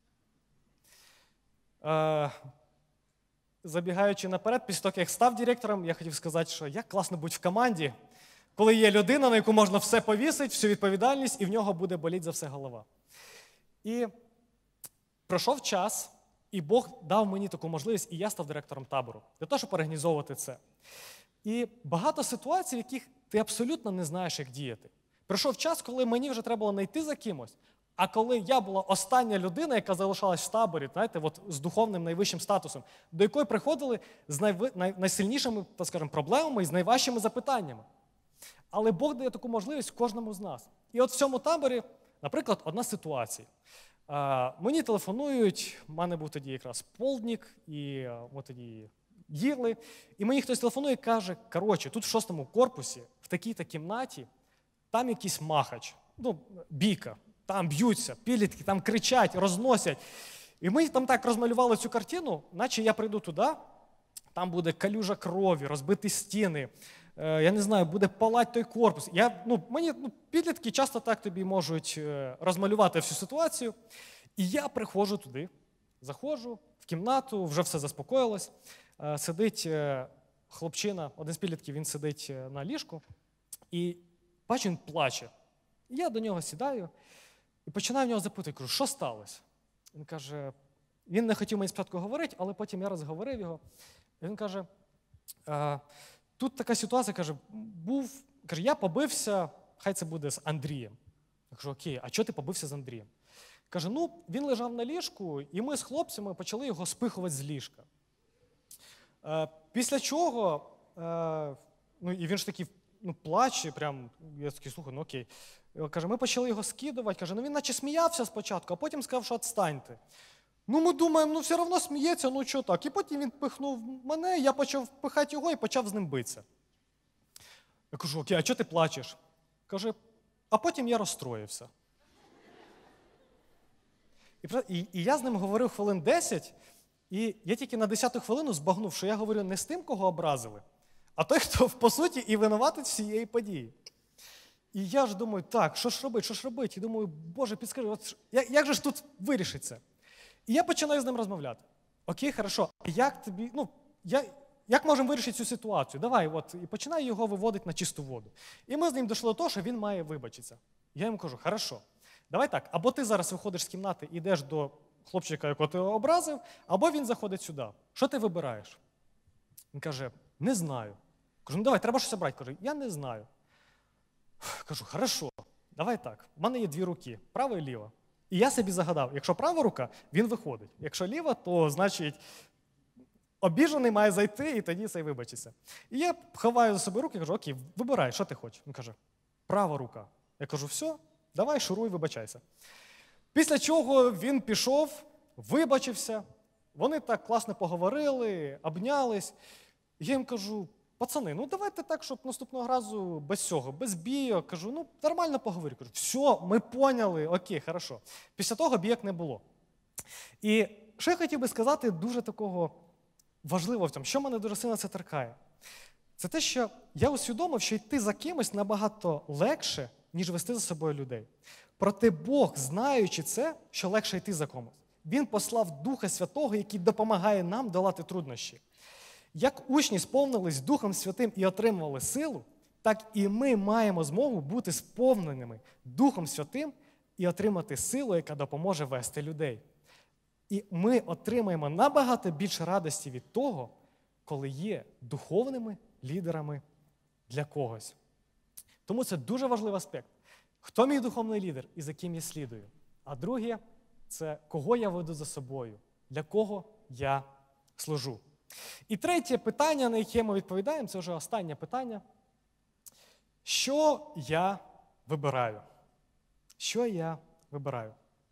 Забігаючи наперед, після того, як став директором, я хотів сказати, що як класно бути в команді, коли є людина, на яку можна все повісити, всю відповідальність, і в нього буде боліти за все голова. І пройшов час, і Бог дав мені таку можливість, і я став директором табору, для того, щоб організовувати це. І багато ситуацій, в яких ти абсолютно не знаєш, як діяти. Прийшов час, коли мені вже треба було знайти за кимось, а коли я була остання людина, яка залишалась в таборі, знаєте, з духовним найвищим статусом, до якої приходили з найсильнішими, так скажемо, проблемами і з найважчими запитаннями. Але Бог дає таку можливість кожному з нас. І от в цьому таборі, наприклад, одна ситуація. Мені телефонують, в мене був тоді якраз полдник, і от тоді їли, і мені хтось телефонує і каже, коротше, тут в 6-му корпусі, в такій-то кімнаті, там якийсь махач, бійка. Там б'ються, підлітки, там кричать, розносять. І ми там так розмалювали цю картину, наче я прийду туди, там буде калюжа крові, розбиті стіни, я не знаю, буде палати той корпус. Підлітки часто так тобі можуть розмалювати всю ситуацію. І я приходжу туди, Заходжу в кімнату, вже все заспокоїлось. Сидить хлопчина, один з підлітків, він сидить на ліжку, і бачу, він плаче. І я до нього сідаю і починаю в нього запитувати, кажу, що сталося? Він каже, він не хотів мені спочатку говорити, але потім я розговорив його. І він каже, тут така ситуація, каже, я побився, хай це буде з Андрієм. Я кажу, окей, а чого ти побився з Андрієм? Каже, він лежав на ліжку, і ми з хлопцями почали його спихувати з ліжка. Після чого, і він ж такий, плаче, прям, я такий, слухай, окей. Каже, ми почали його скидувати, каже, він наче сміявся спочатку, а потім сказав, що відстаньте. Ми думаємо, все одно сміється, що так. І потім він пихнув мене, я почав пихати його і почав з ним битися. Я кажу, окей, а чого ти плачеш? Каже, а потім я розстроївся. І я з ним говорив хвилин 10, і я тільки на 10-ту хвилину збагнув, що я говорю не з тим, кого образили, а той, хто, по суті, і винуватить всієї події. І я ж думаю, так, що ж робити? І думаю, Боже, підскажи, як же ж тут вирішиться? І я починаю з ним розмовляти. Окей, хорошо, як тобі, як можемо вирішити цю ситуацію? Давай, і починаю його виводити на чисту воду. І ми з ним дійшли до того, що він має вибачитися. Я йому кажу, хорошо, давай так, або ти зараз виходиш з кімнати і йдеш до хлопчика, якого ти образив, або він заходить сюди. Що ти вибираєш? Він каже, не знаю. Кажу, давай, треба щось обрати. Каже, я не знаю. Кажу, хорошо, давай так, в мене є 2 руки, права і ліва. І я собі загадав, якщо права рука, він виходить. Якщо ліва, то, значить, обіжений має зайти і тоді цей вибачиться. І я ховаю за собою руки і кажу, окей, вибирай, що ти хочеш. Він каже, права рука. Я кажу, все, давай, шуруй, вибачайся. Після чого він пішов, вибачився, вони так класно поговорили, обнялись. Я їм кажу, пацани, давайте так, щоб наступного разу без цього, без бійок. Кажу, нормально поговорю. Кажу, все, ми поняли, окей, хорошо. Після того бійок не було. І що я хотів би сказати дуже такого важливого в цьому, що мене дуже сильно це торкає. Це те, що я усвідомив, що йти за кимось набагато легше, ніж вести за собою людей. Проте Бог, знаючи це, що легше йти за комусь, Він послав Духа Святого, який допомагає нам долати труднощі. Як учні сповнились Духом Святим і отримували силу, так і ми маємо змогу бути сповненими Духом Святим і отримати силу, яка допоможе вести людей. І ми отримаємо набагато більше радості від того, коли є духовними лідерами для когось. Тому це дуже важливий аспект. Хто мій духовний лідер і за ким я слідую? А друге – це кого я веду за собою, для кого я служу. І третє питання, на яке ми відповідаємо, це вже останнє питання. Що я вибираю? Що я вибираю?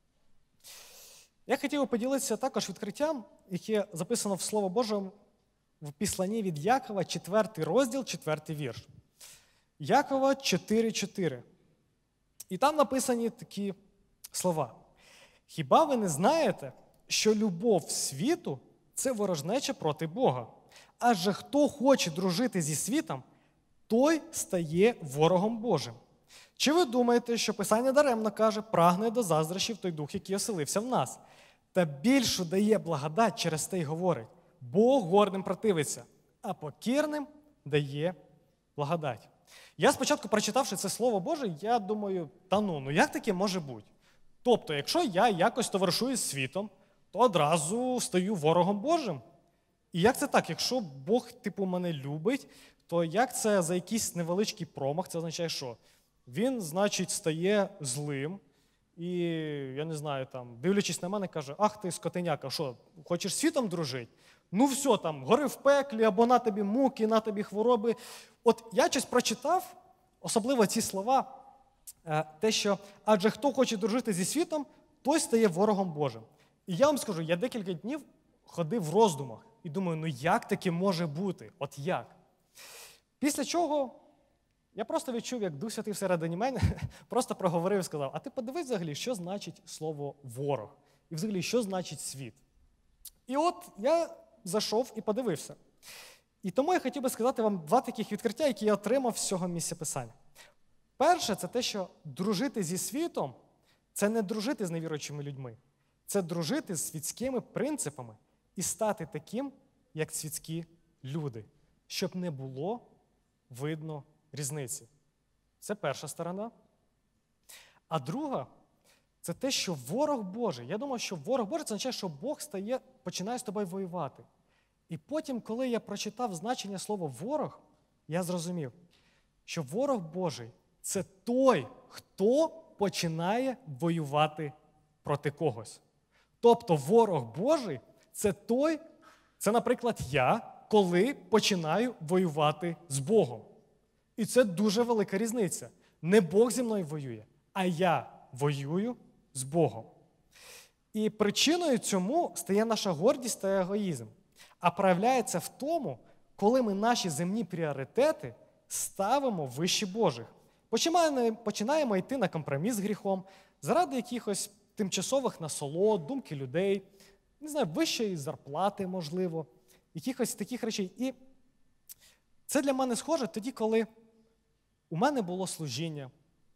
Я хотів би поділитися також відкриттям, яке записано в Слово Божому в Післанні від Якова, 4 розділ, 4 вірш. Якова 4:4. І там написані такі слова. «Хіба ви не знаєте, що любов світу – це ворожнеча проти Бога? Адже хто хоче дружити зі світом, той стає ворогом Божим. Чи ви думаєте, що Писання даремно каже, прагне до заздрощів той дух, який оселився в нас? Та більшу дає благодать, через те й говорить. Бог гордим противиться, а покірним дає благодать». Я спочатку, прочитавши це Слово Боже, я думаю, як таке може бути? Тобто, якщо я якось товаришую з світом, то одразу стаю ворогом Божим. І як це так? Якщо Бог, мене любить, то як це за якийсь невеличкий промах? Це означає, що він, значить, стає злим і, я не знаю, дивлячись на мене, каже, ах ти, скотиняка, що, хочеш з світом дружити? Все, гори в пеклі, або на тобі муки, на тобі хвороби. От я щось прочитав, особливо ці слова, те, що адже хто хоче дружити зі світом, той стає ворогом Божим. І я вам скажу, я декілька днів ходив в роздумах і думаю, як таке може бути? От як? Після чого я просто відчув, як Дух Святий всередині мене просто проговорив і сказав, а ти подивись взагалі, що значить слово «ворог» і взагалі, що значить «світ». І от я зайшов і подивився. І тому я хотів би сказати вам 2 таких відкриття, які я отримав з цього місця Писання. Перше – це те, що дружити зі світом – це не дружити з невіруючими людьми. це дружити з світськими принципами і стати таким, як світські люди, щоб не було видно різниці. Це перша сторона. А друга – це те, що ворог Божий. Я думав, що ворог Божий – це означає, що Бог починає з тобою воювати. І потім, коли я прочитав значення слова «ворог», я зрозумів, що ворог Божий – це той, хто починає воювати проти когось. Тобто ворог Божий – це той, це, наприклад, я, коли починаю воювати з Богом. І це дуже велика різниця. Не Бог зі мною воює, а я воюю з Богом. І причиною цьому стає наша гордість та егоїзм. А проявляється в тому, коли ми наші земні пріоритети ставимо вище Божих. Починаємо йти на компроміс з гріхом заради якихось тимчасових насолод, думки людей, не знаю, вищої зарплати, можливо, якихось таких речей. І це для мене схоже тоді, коли у мене було служіння,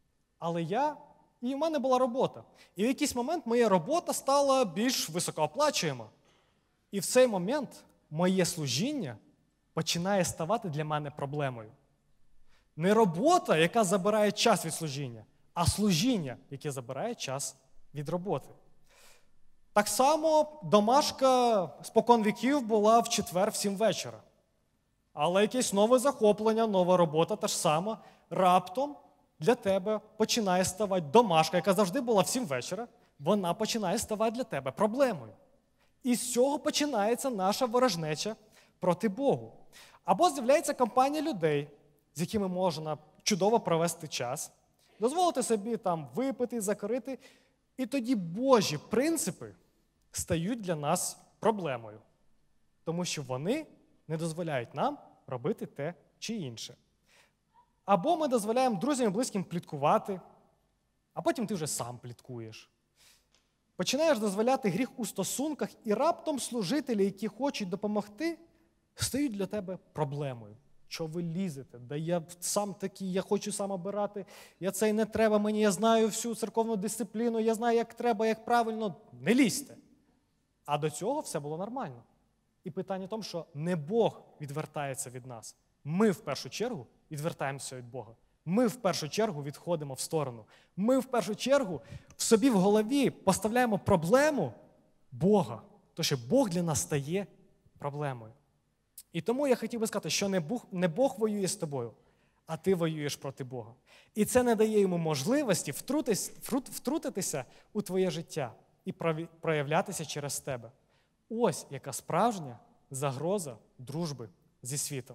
і в мене була робота. І в якийсь момент моя робота стала більш високооплачуєма. І в цей момент моє служіння починає ставати для мене проблемою. Не робота, яка забирає час від служіння, а служіння, яке забирає час від роботи. Так само домашка спокон віків була в четвер в 7 вечора. Але якесь нове захоплення, нова робота, та ж сама, раптом для тебе починає ставати домашка, яка завжди була в 7 вечора, вона починає ставати для тебе проблемою. І з цього починається наша ворожнеча проти Богу. Або з'являється компанія людей, з якими можна чудово провести час, дозволити собі там випити, закурити, і тоді Божі принципи стають для нас проблемою, тому що вони не дозволяють нам робити те чи інше. Або ми дозволяємо друзям і близьким пліткувати, а потім ти вже сам пліткуєш. Починаєш дозволяти гріх у стосунках, і раптом служителі, які хочуть допомогти, стають для тебе проблемою. Що ви лізете? Да я сам такий, я хочу сам обирати, це й не треба мені, я знаю всю церковну дисципліну, я знаю, як треба, як правильно. Не лізьте. А до цього все було нормально. І питання в тому, що не Бог відвертається від нас. Ми в першу чергу відвертаємося від Бога. Ми в першу чергу відходимо в сторону. Ми в першу чергу в собі в голові поставляємо проблему Бога. Тому що Бог для нас стає проблемою. І тому я хотів би сказати, що не Бог воює з тобою, а ти воюєш проти Бога. І це не дає йому можливості втрутитися у твоє життя і проявлятися через тебе. Ось яка справжня загроза дружби зі світом.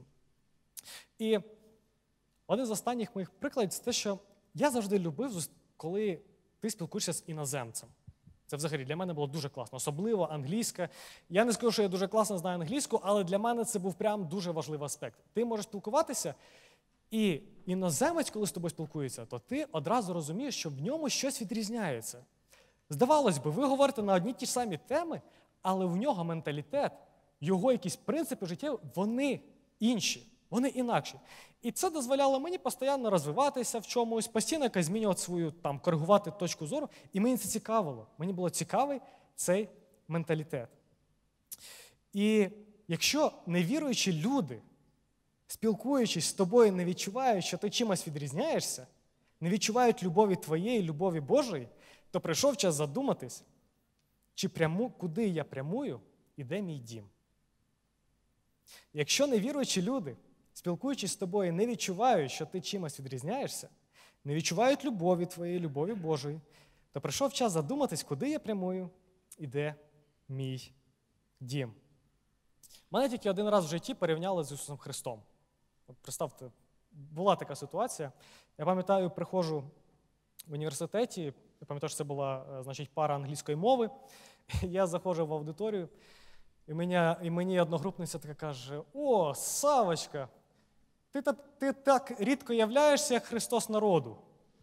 І один з останніх моїх прикладів – це те, що я завжди любив, коли ти спілкуєшся з іноземцем. Це взагалі для мене було дуже класно, особливо англійська. Я не скажу, що я дуже класно знаю англійську, але для мене це був прям дуже важливий аспект. Ти можеш спілкуватися, і іноземець, коли з тобою спілкується, то ти одразу розумієш, що в ньому щось відрізняється. Здавалось би, ви говорите на одні ті ж самі теми, але в нього менталітет, його якісь принципи життя, вони інші, вони інакші. І це дозволяло мені постійно розвиватися в чомусь, постійно якось змінювати свою, коригувати точку зору, і мені це цікавило. Мені було цікавий цей менталітет. І якщо невіруючі люди, спілкуючись з тобою, не відчувають, що ти чимось відрізняєшся, не відчувають любові твоєї, любові Божої, то прийшов час задуматись, куди я прямую і де мій дім. Якщо невіруючі люди, спілкуючись з тобою, не відчувають, що ти чимось відрізняєшся, не відчувають любові твоєї, любові Божої, то прийшов час задуматись, куди я прямую і де мій дім. Мене тільки один раз в житті порівняли з Ісусом Христом. От представте, була така ситуація. Я пам'ятаю, приходжу в університеті, я пам'ятаю, що це була, пара англійської мови. Я заходжу в аудиторію, і мені одногрупниця така каже: «О, Савочка, ти так рідко являєшся, як Христос народу».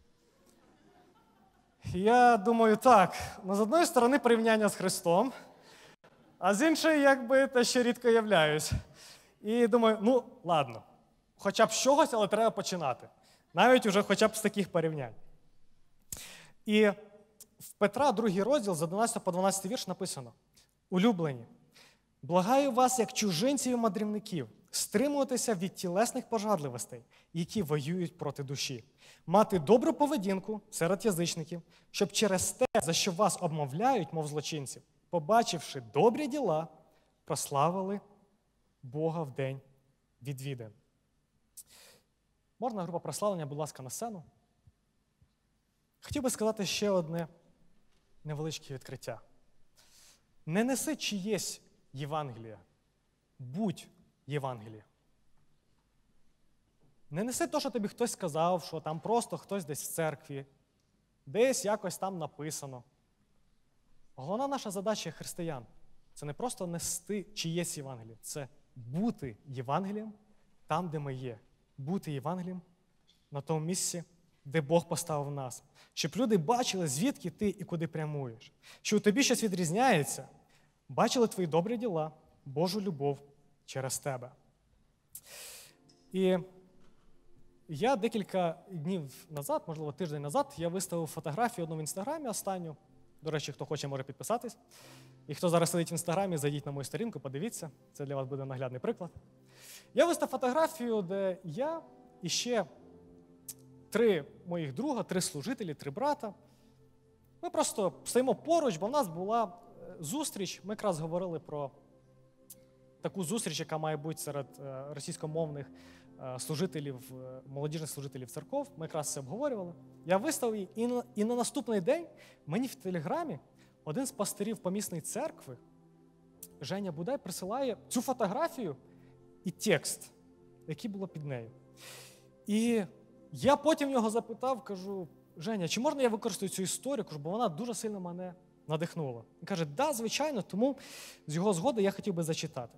Я думаю, так, з одної сторони порівняння з Христом, а з іншої, те, що рідко являюсь. І думаю, ладно, хоча б з чогось, але треба починати. Навіть уже хоча б з таких порівнянь. І В Петра, 2 розділ, з 11 по 12 вірш написано: «Улюблені, благаю вас, як чужинців і мандрівників, стримуватися від тілесних пожадливостей, які воюють проти душі, мати добру поведінку серед язичників, щоб через те, за що вас обмовляють, мов злочинців, побачивши добрі діла, прославили Бога в день відвідин». Можна група прославлення, будь ласка, на сцену? Хотів би сказати ще одне невеличке відкриття. Не неси чиєсь Євангелія, будь Євангеліє. Не неси те, що тобі хтось сказав, що там просто хтось десь в церкві, десь якось там написано. Головна наша задача як християн – це не просто нести чиєсь Євангеліє, це бути Євангелієм там, де ми є. Бути Євангелієм на тому місці, де Бог поставив нас. Щоб люди бачили, звідки ти і куди прямуєш. Що у тобі щось відрізняється, бачили твої добрі діла, Божу любов через тебе. І я декілька днів назад, можливо, тиждень назад, я виставив фотографію одну в Інстаграмі, останню. До речі, хто хоче, може підписатись. І хто зараз сидить в Інстаграмі, зайдіть на мою сторінку, подивіться. Це для вас буде наглядний приклад. Я виставив фотографію, де я і ще 3 моїх друга, 3 служителі, 3 брата. Ми просто стоїмо поруч, бо в нас була зустріч. Ми якраз говорили про таку зустріч, яка має бути серед російськомовних служителів, молодіжних служителів церков. Ми якраз це обговорювали. Я виставив її, і на наступний день мені в Телеграмі один з пастирів помісної церкви, Женя Будай, присилає цю фотографію і текст, який було під нею. І я потім його запитав, кажу: Женя, чи можна я використаю цю історію? Кажу, бо вона дуже сильно мене надихнула. Він каже: да, звичайно, тому з його згоди я хотів би зачитати.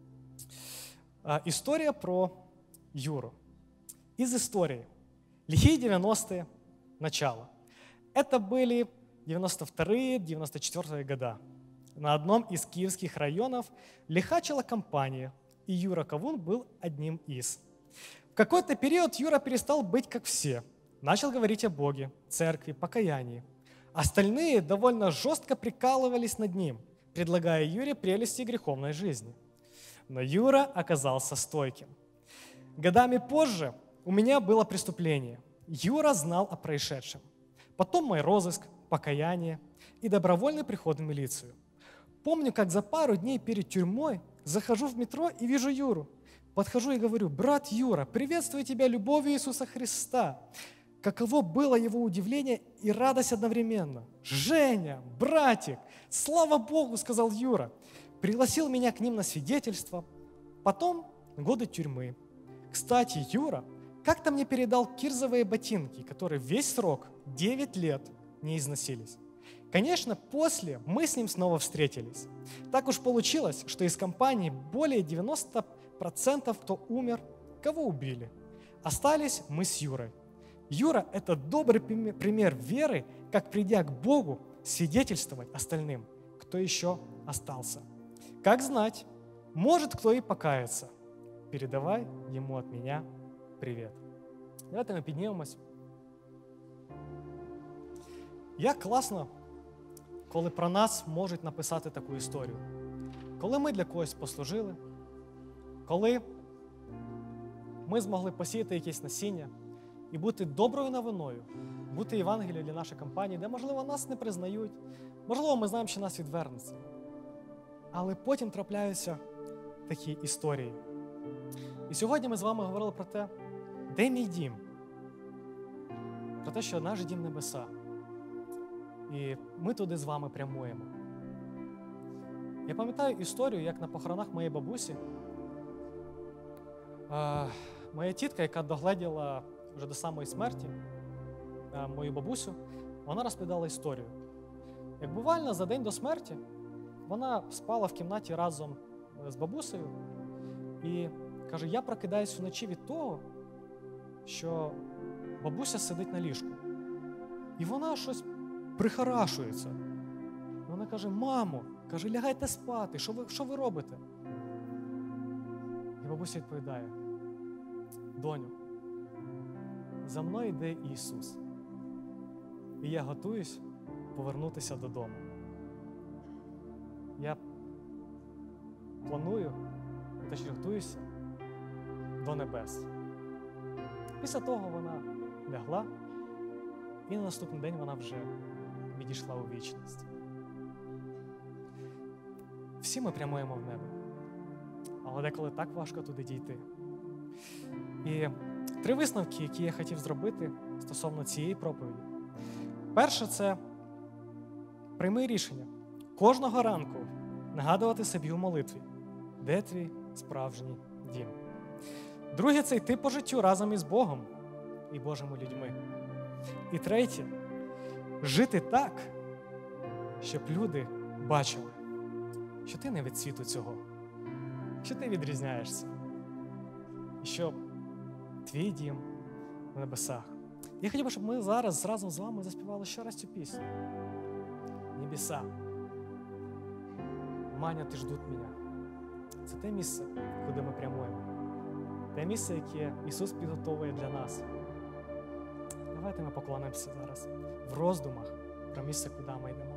Історія про Юру. Из истории. Лихие 90-е, начало. Это были 92-е, 94-е года. На одном из киевских районов лихачила компания, и Юра Кавун был одним из. В какой-то период Юра перестал быть как все. Начал говорить о Боге, церкви, покаянии. Остальные довольно жестко прикалывались над ним, предлагая Юре прелести греховной жизни. Но Юра оказался стойким. Годами позже у меня было преступление. Юра знал о происшедшем. Потом мой розыск, покаяние и добровольный приход в милицию. Помню, как за пару дней перед тюрьмой захожу в метро и вижу Юру. Подхожу и говорю: брат Юра, приветствую тебя любовью Иисуса Христа. Каково было его удивление и радость одновременно. Женя, братик, слава Богу, сказал Юра. Пригласил меня к ним на свидетельство. Потом годы тюрьмы. Кстати, Юра как-то мне передал кирзовые ботинки, которые весь срок, 9 лет, не износились. Конечно, после мы с ним снова встретились. Так уж получилось, что из компании более 90%, кто умер, кого убили. Остались мы с Юрой. Юра – это добрый пример веры, как, придя к Богу, свидетельствовать остальным, кто еще остался. Как знать, может, кто и покается. Передавай ему от меня привет. Давайте ми піднімемось. Як класно, коли про нас можуть написати таку історію. Коли ми для когось послужили, коли ми змогли посіяти якесь насіння і бути доброю новиною, бути Євангелієм для нашої компанії, де, можливо, нас не признають, можливо, ми знаємо, що нас відвернеться. Але потім трапляються такі історії. І сьогодні ми з вами говорили про те, де мій дім? Про те, що наш дім – небеса. І ми туди з вами прямуємо. Я пам'ятаю історію, як на похоронах моєї бабусі моя тітка, яка догледіла вже до самої смерті мою бабусю, вона розповідала історію. Як буквально за день до смерті вона спала в кімнаті разом з бабусею і каже: я прокидаюсь вночі від того, що бабуся сидить на ліжку. І вона щось прихорашується. І вона каже: мамо, каже, лягайте спати, що ви робите? І бабуся відповідає: доню, за мною йде Ісус. І я готуюсь повернутися додому. Я планую, точніше готуюся до небес. Після того вона лягла, і на наступний день вона вже відійшла у вічність. Всі ми прямуємо в небо, але деколи так важко туди дійти. І 3 висновки, які я хотів зробити стосовно цієї проповіді. Перше – це прийми рішення кожного ранку нагадувати собі у молитві, де твій справжній дім. Друге – це йти по життю разом із Богом і Божими людьми. І третє – жити так, щоб люди бачили, що ти не від світу цього, що ти відрізняєшся, і що твій дім в небесах. Я хотів би, щоб ми зараз разом з вами заспівали ще раз цю пісню. Небеса, манят і ждуть мене. Це те місце, куди ми прямуємо. Те місце, яке Ісус підготовує для нас. Давайте ми поклонимося зараз в роздумах про місце, куди ми йдемо.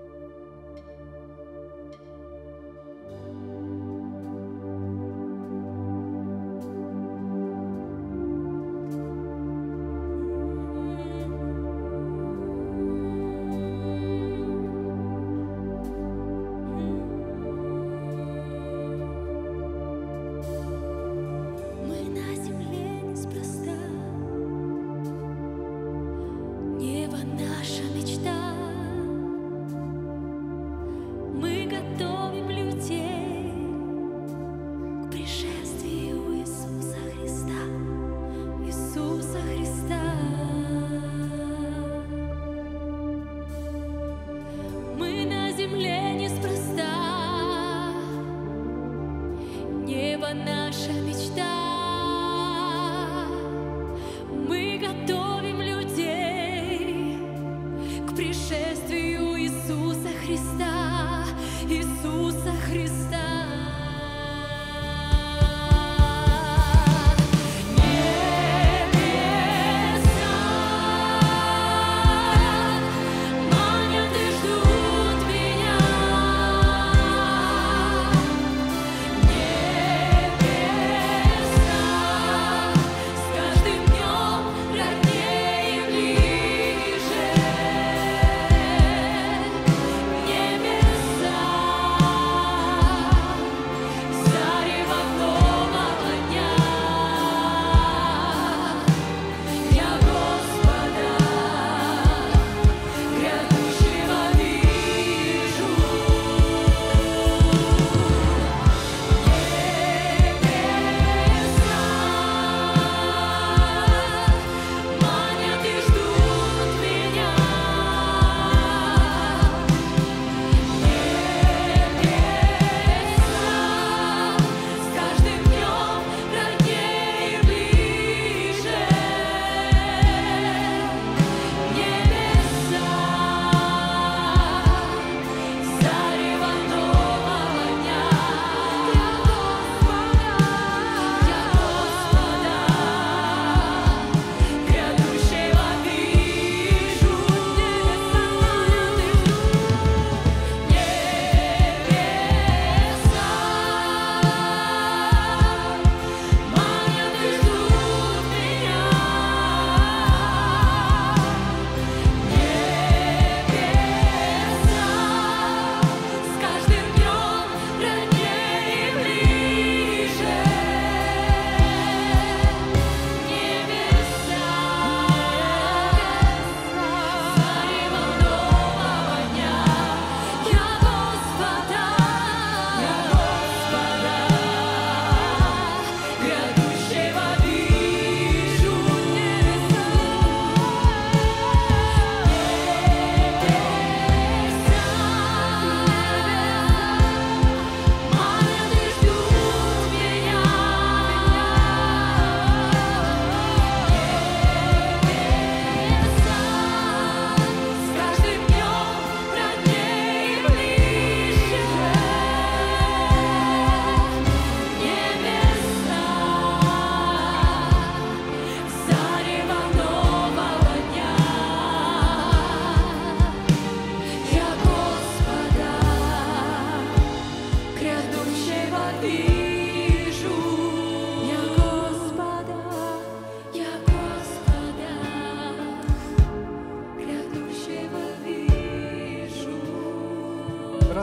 Наша мечта, мы готовим людей к пришествию Иисуса Христа, Иисуса Христа. Yeah.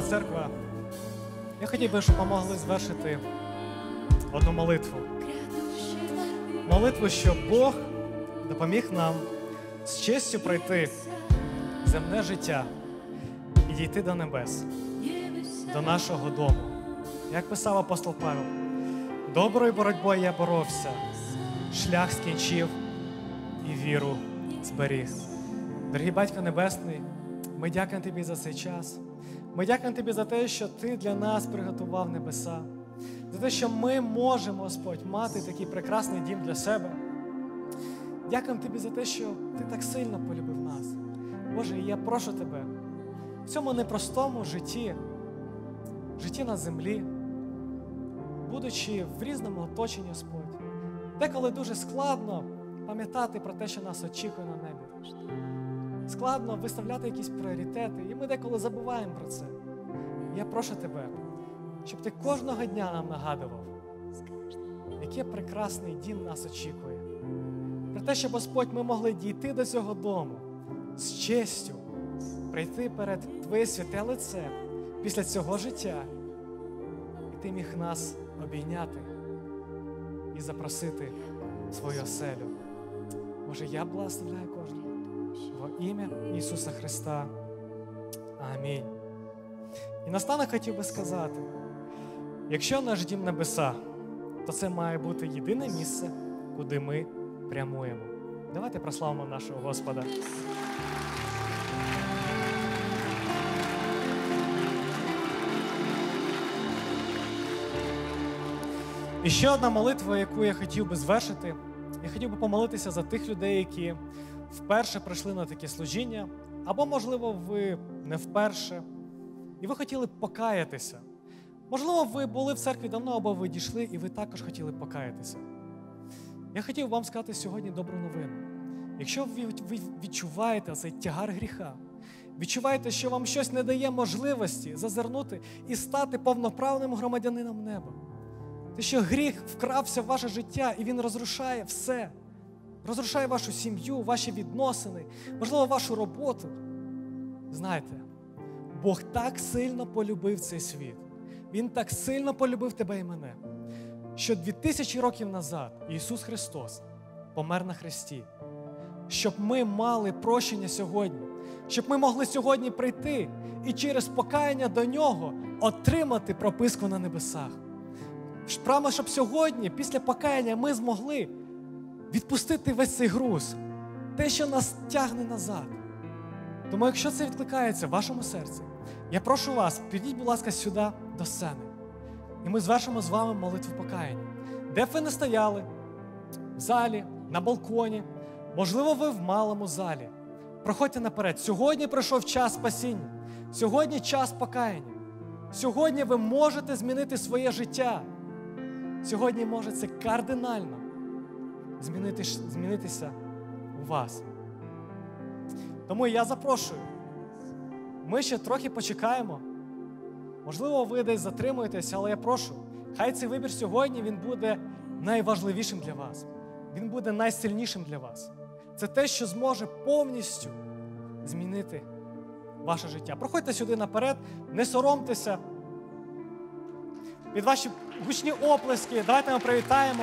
церква, я хотів би, щоб ми могли звершити одну молитву. Молитву, щоб Бог допоміг нам з честю пройти земне життя і дійти до небес, до нашого дому. Як писав апостол Павел, доброю боротьбою я боровся, шлях скінчив і віру зберіг. Дорогий Батько Небесний, ми дякуємо Тобі за цей час. Ми дякуємо Тобі за те, що Ти для нас приготував небеса. За те, що ми можемо, Господь, мати такий прекрасний дім для себе. Дякуємо Тобі за те, що Ти так сильно полюбив нас. Боже, я прошу Тебе, в цьому непростому житті на землі, будучи в різному оточенні, Господь, деколи дуже складно пам'ятати про те, що нас очікує на небі. Складно виставляти якісь пріоритети, і ми деколи забуваємо про це. Я прошу Тебе, щоб Ти кожного дня нам нагадував, який прекрасний дім нас очікує. Про те, щоб, Господь, ми могли дійти до цього дому з честю, прийти перед Твоє святе лице після цього життя, і Ти міг нас обійняти і запросити в свою оселю. Боже, я благословляю кожного. Во ім'я Ісуса Христа. Амінь. І наостанок хотів би сказати, якщо наш дім небеса, то це має бути єдине місце, куди ми прямуємо. Давайте прославимо нашого Господа. І ще одна молитва, яку я хотів би звершити. Я хотів би помолитися за тих людей, які вперше прийшли на таке служіння, або, можливо, ви не вперше, і ви хотіли покаятися. Можливо, ви були в церкві давно, або ви дійшли, і ви також хотіли покаятися. Я хотів вам сказати сьогодні добру новину. Якщо ви відчуваєте цей тягар гріха, відчуваєте, що вам щось не дає можливості зазирнути і стати повноправним громадянином неба, те, що гріх вкрався в ваше життя, і він розрушає все, розрушає вашу сім'ю, ваші відносини, можливо, вашу роботу. Знаєте, Бог так сильно полюбив цей світ, Він так сильно полюбив тебе і мене, що 2000 років назад Ісус Христос помер на хресті, щоб ми мали прощення сьогодні, щоб ми могли сьогодні прийти і через покаяння до Нього отримати прописку на небесах. Прямо, щоб сьогодні, після покаяння, ми змогли відпустити весь цей груз, те, що нас тягне назад. Тому, якщо це відкликається в вашому серці, я прошу вас, підіть, будь ласка, сюди, до сцени. І ми звершимо з вами молитву покаяння. Де б ви не стояли, в залі, на балконі, можливо, ви в малому залі. Проходьте наперед. Сьогодні прийшов час спасіння. Сьогодні час покаяння. Сьогодні ви можете змінити своє життя. Сьогодні може це кардинально змінитися у вас. Тому я запрошую. Ми ще трохи почекаємо. Можливо, ви десь затримуєтеся, але я прошу, хай цей вибір сьогодні, він буде найважливішим для вас. Він буде найсильнішим для вас. Це те, що зможе повністю змінити ваше життя. Проходьте сюди наперед, не соромтеся. Під ваші гучні оплески, давайте ми привітаємо.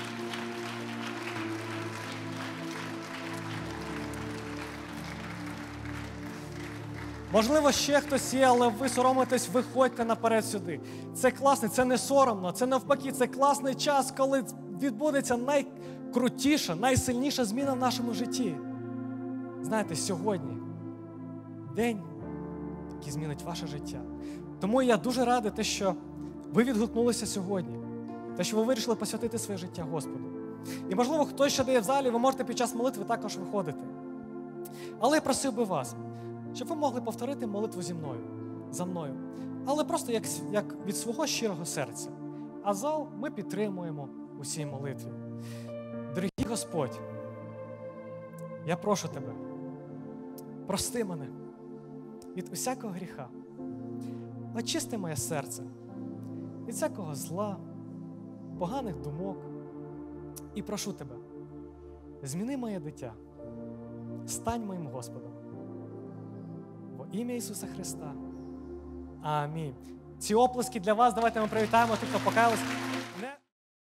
Можливо, ще хтось є, але ви соромитесь, виходьте наперед сюди. Це класно, це не соромно, це навпаки, це класний час, коли відбудеться найкрутіша, найсильніша зміна в нашому житті. Знаєте, сьогодні день, який змінить ваше життя. Тому я дуже радий те, що ви відгукнулися сьогодні, те, що ви вирішили посвятити своє життя Господу. І, можливо, хтось ще дає в залі, ви можете під час молитви також виходити. Але я просив би вас, щоб ви могли повторити молитву за мною. Але просто як від свого щирого серця. А зал ми підтримуємо у цій молитві. Дорогий Господь, я прошу Тебе, прости мене від усякого гріха. Очисти моє серце від всякого зла, поганих думок. І прошу Тебе, зміни моє дитя, стань моїм Господом. Во ім'я Ісуса Христа. Амінь. Ці оплески для вас. Давайте ми привітаємо тих, хто покаялись.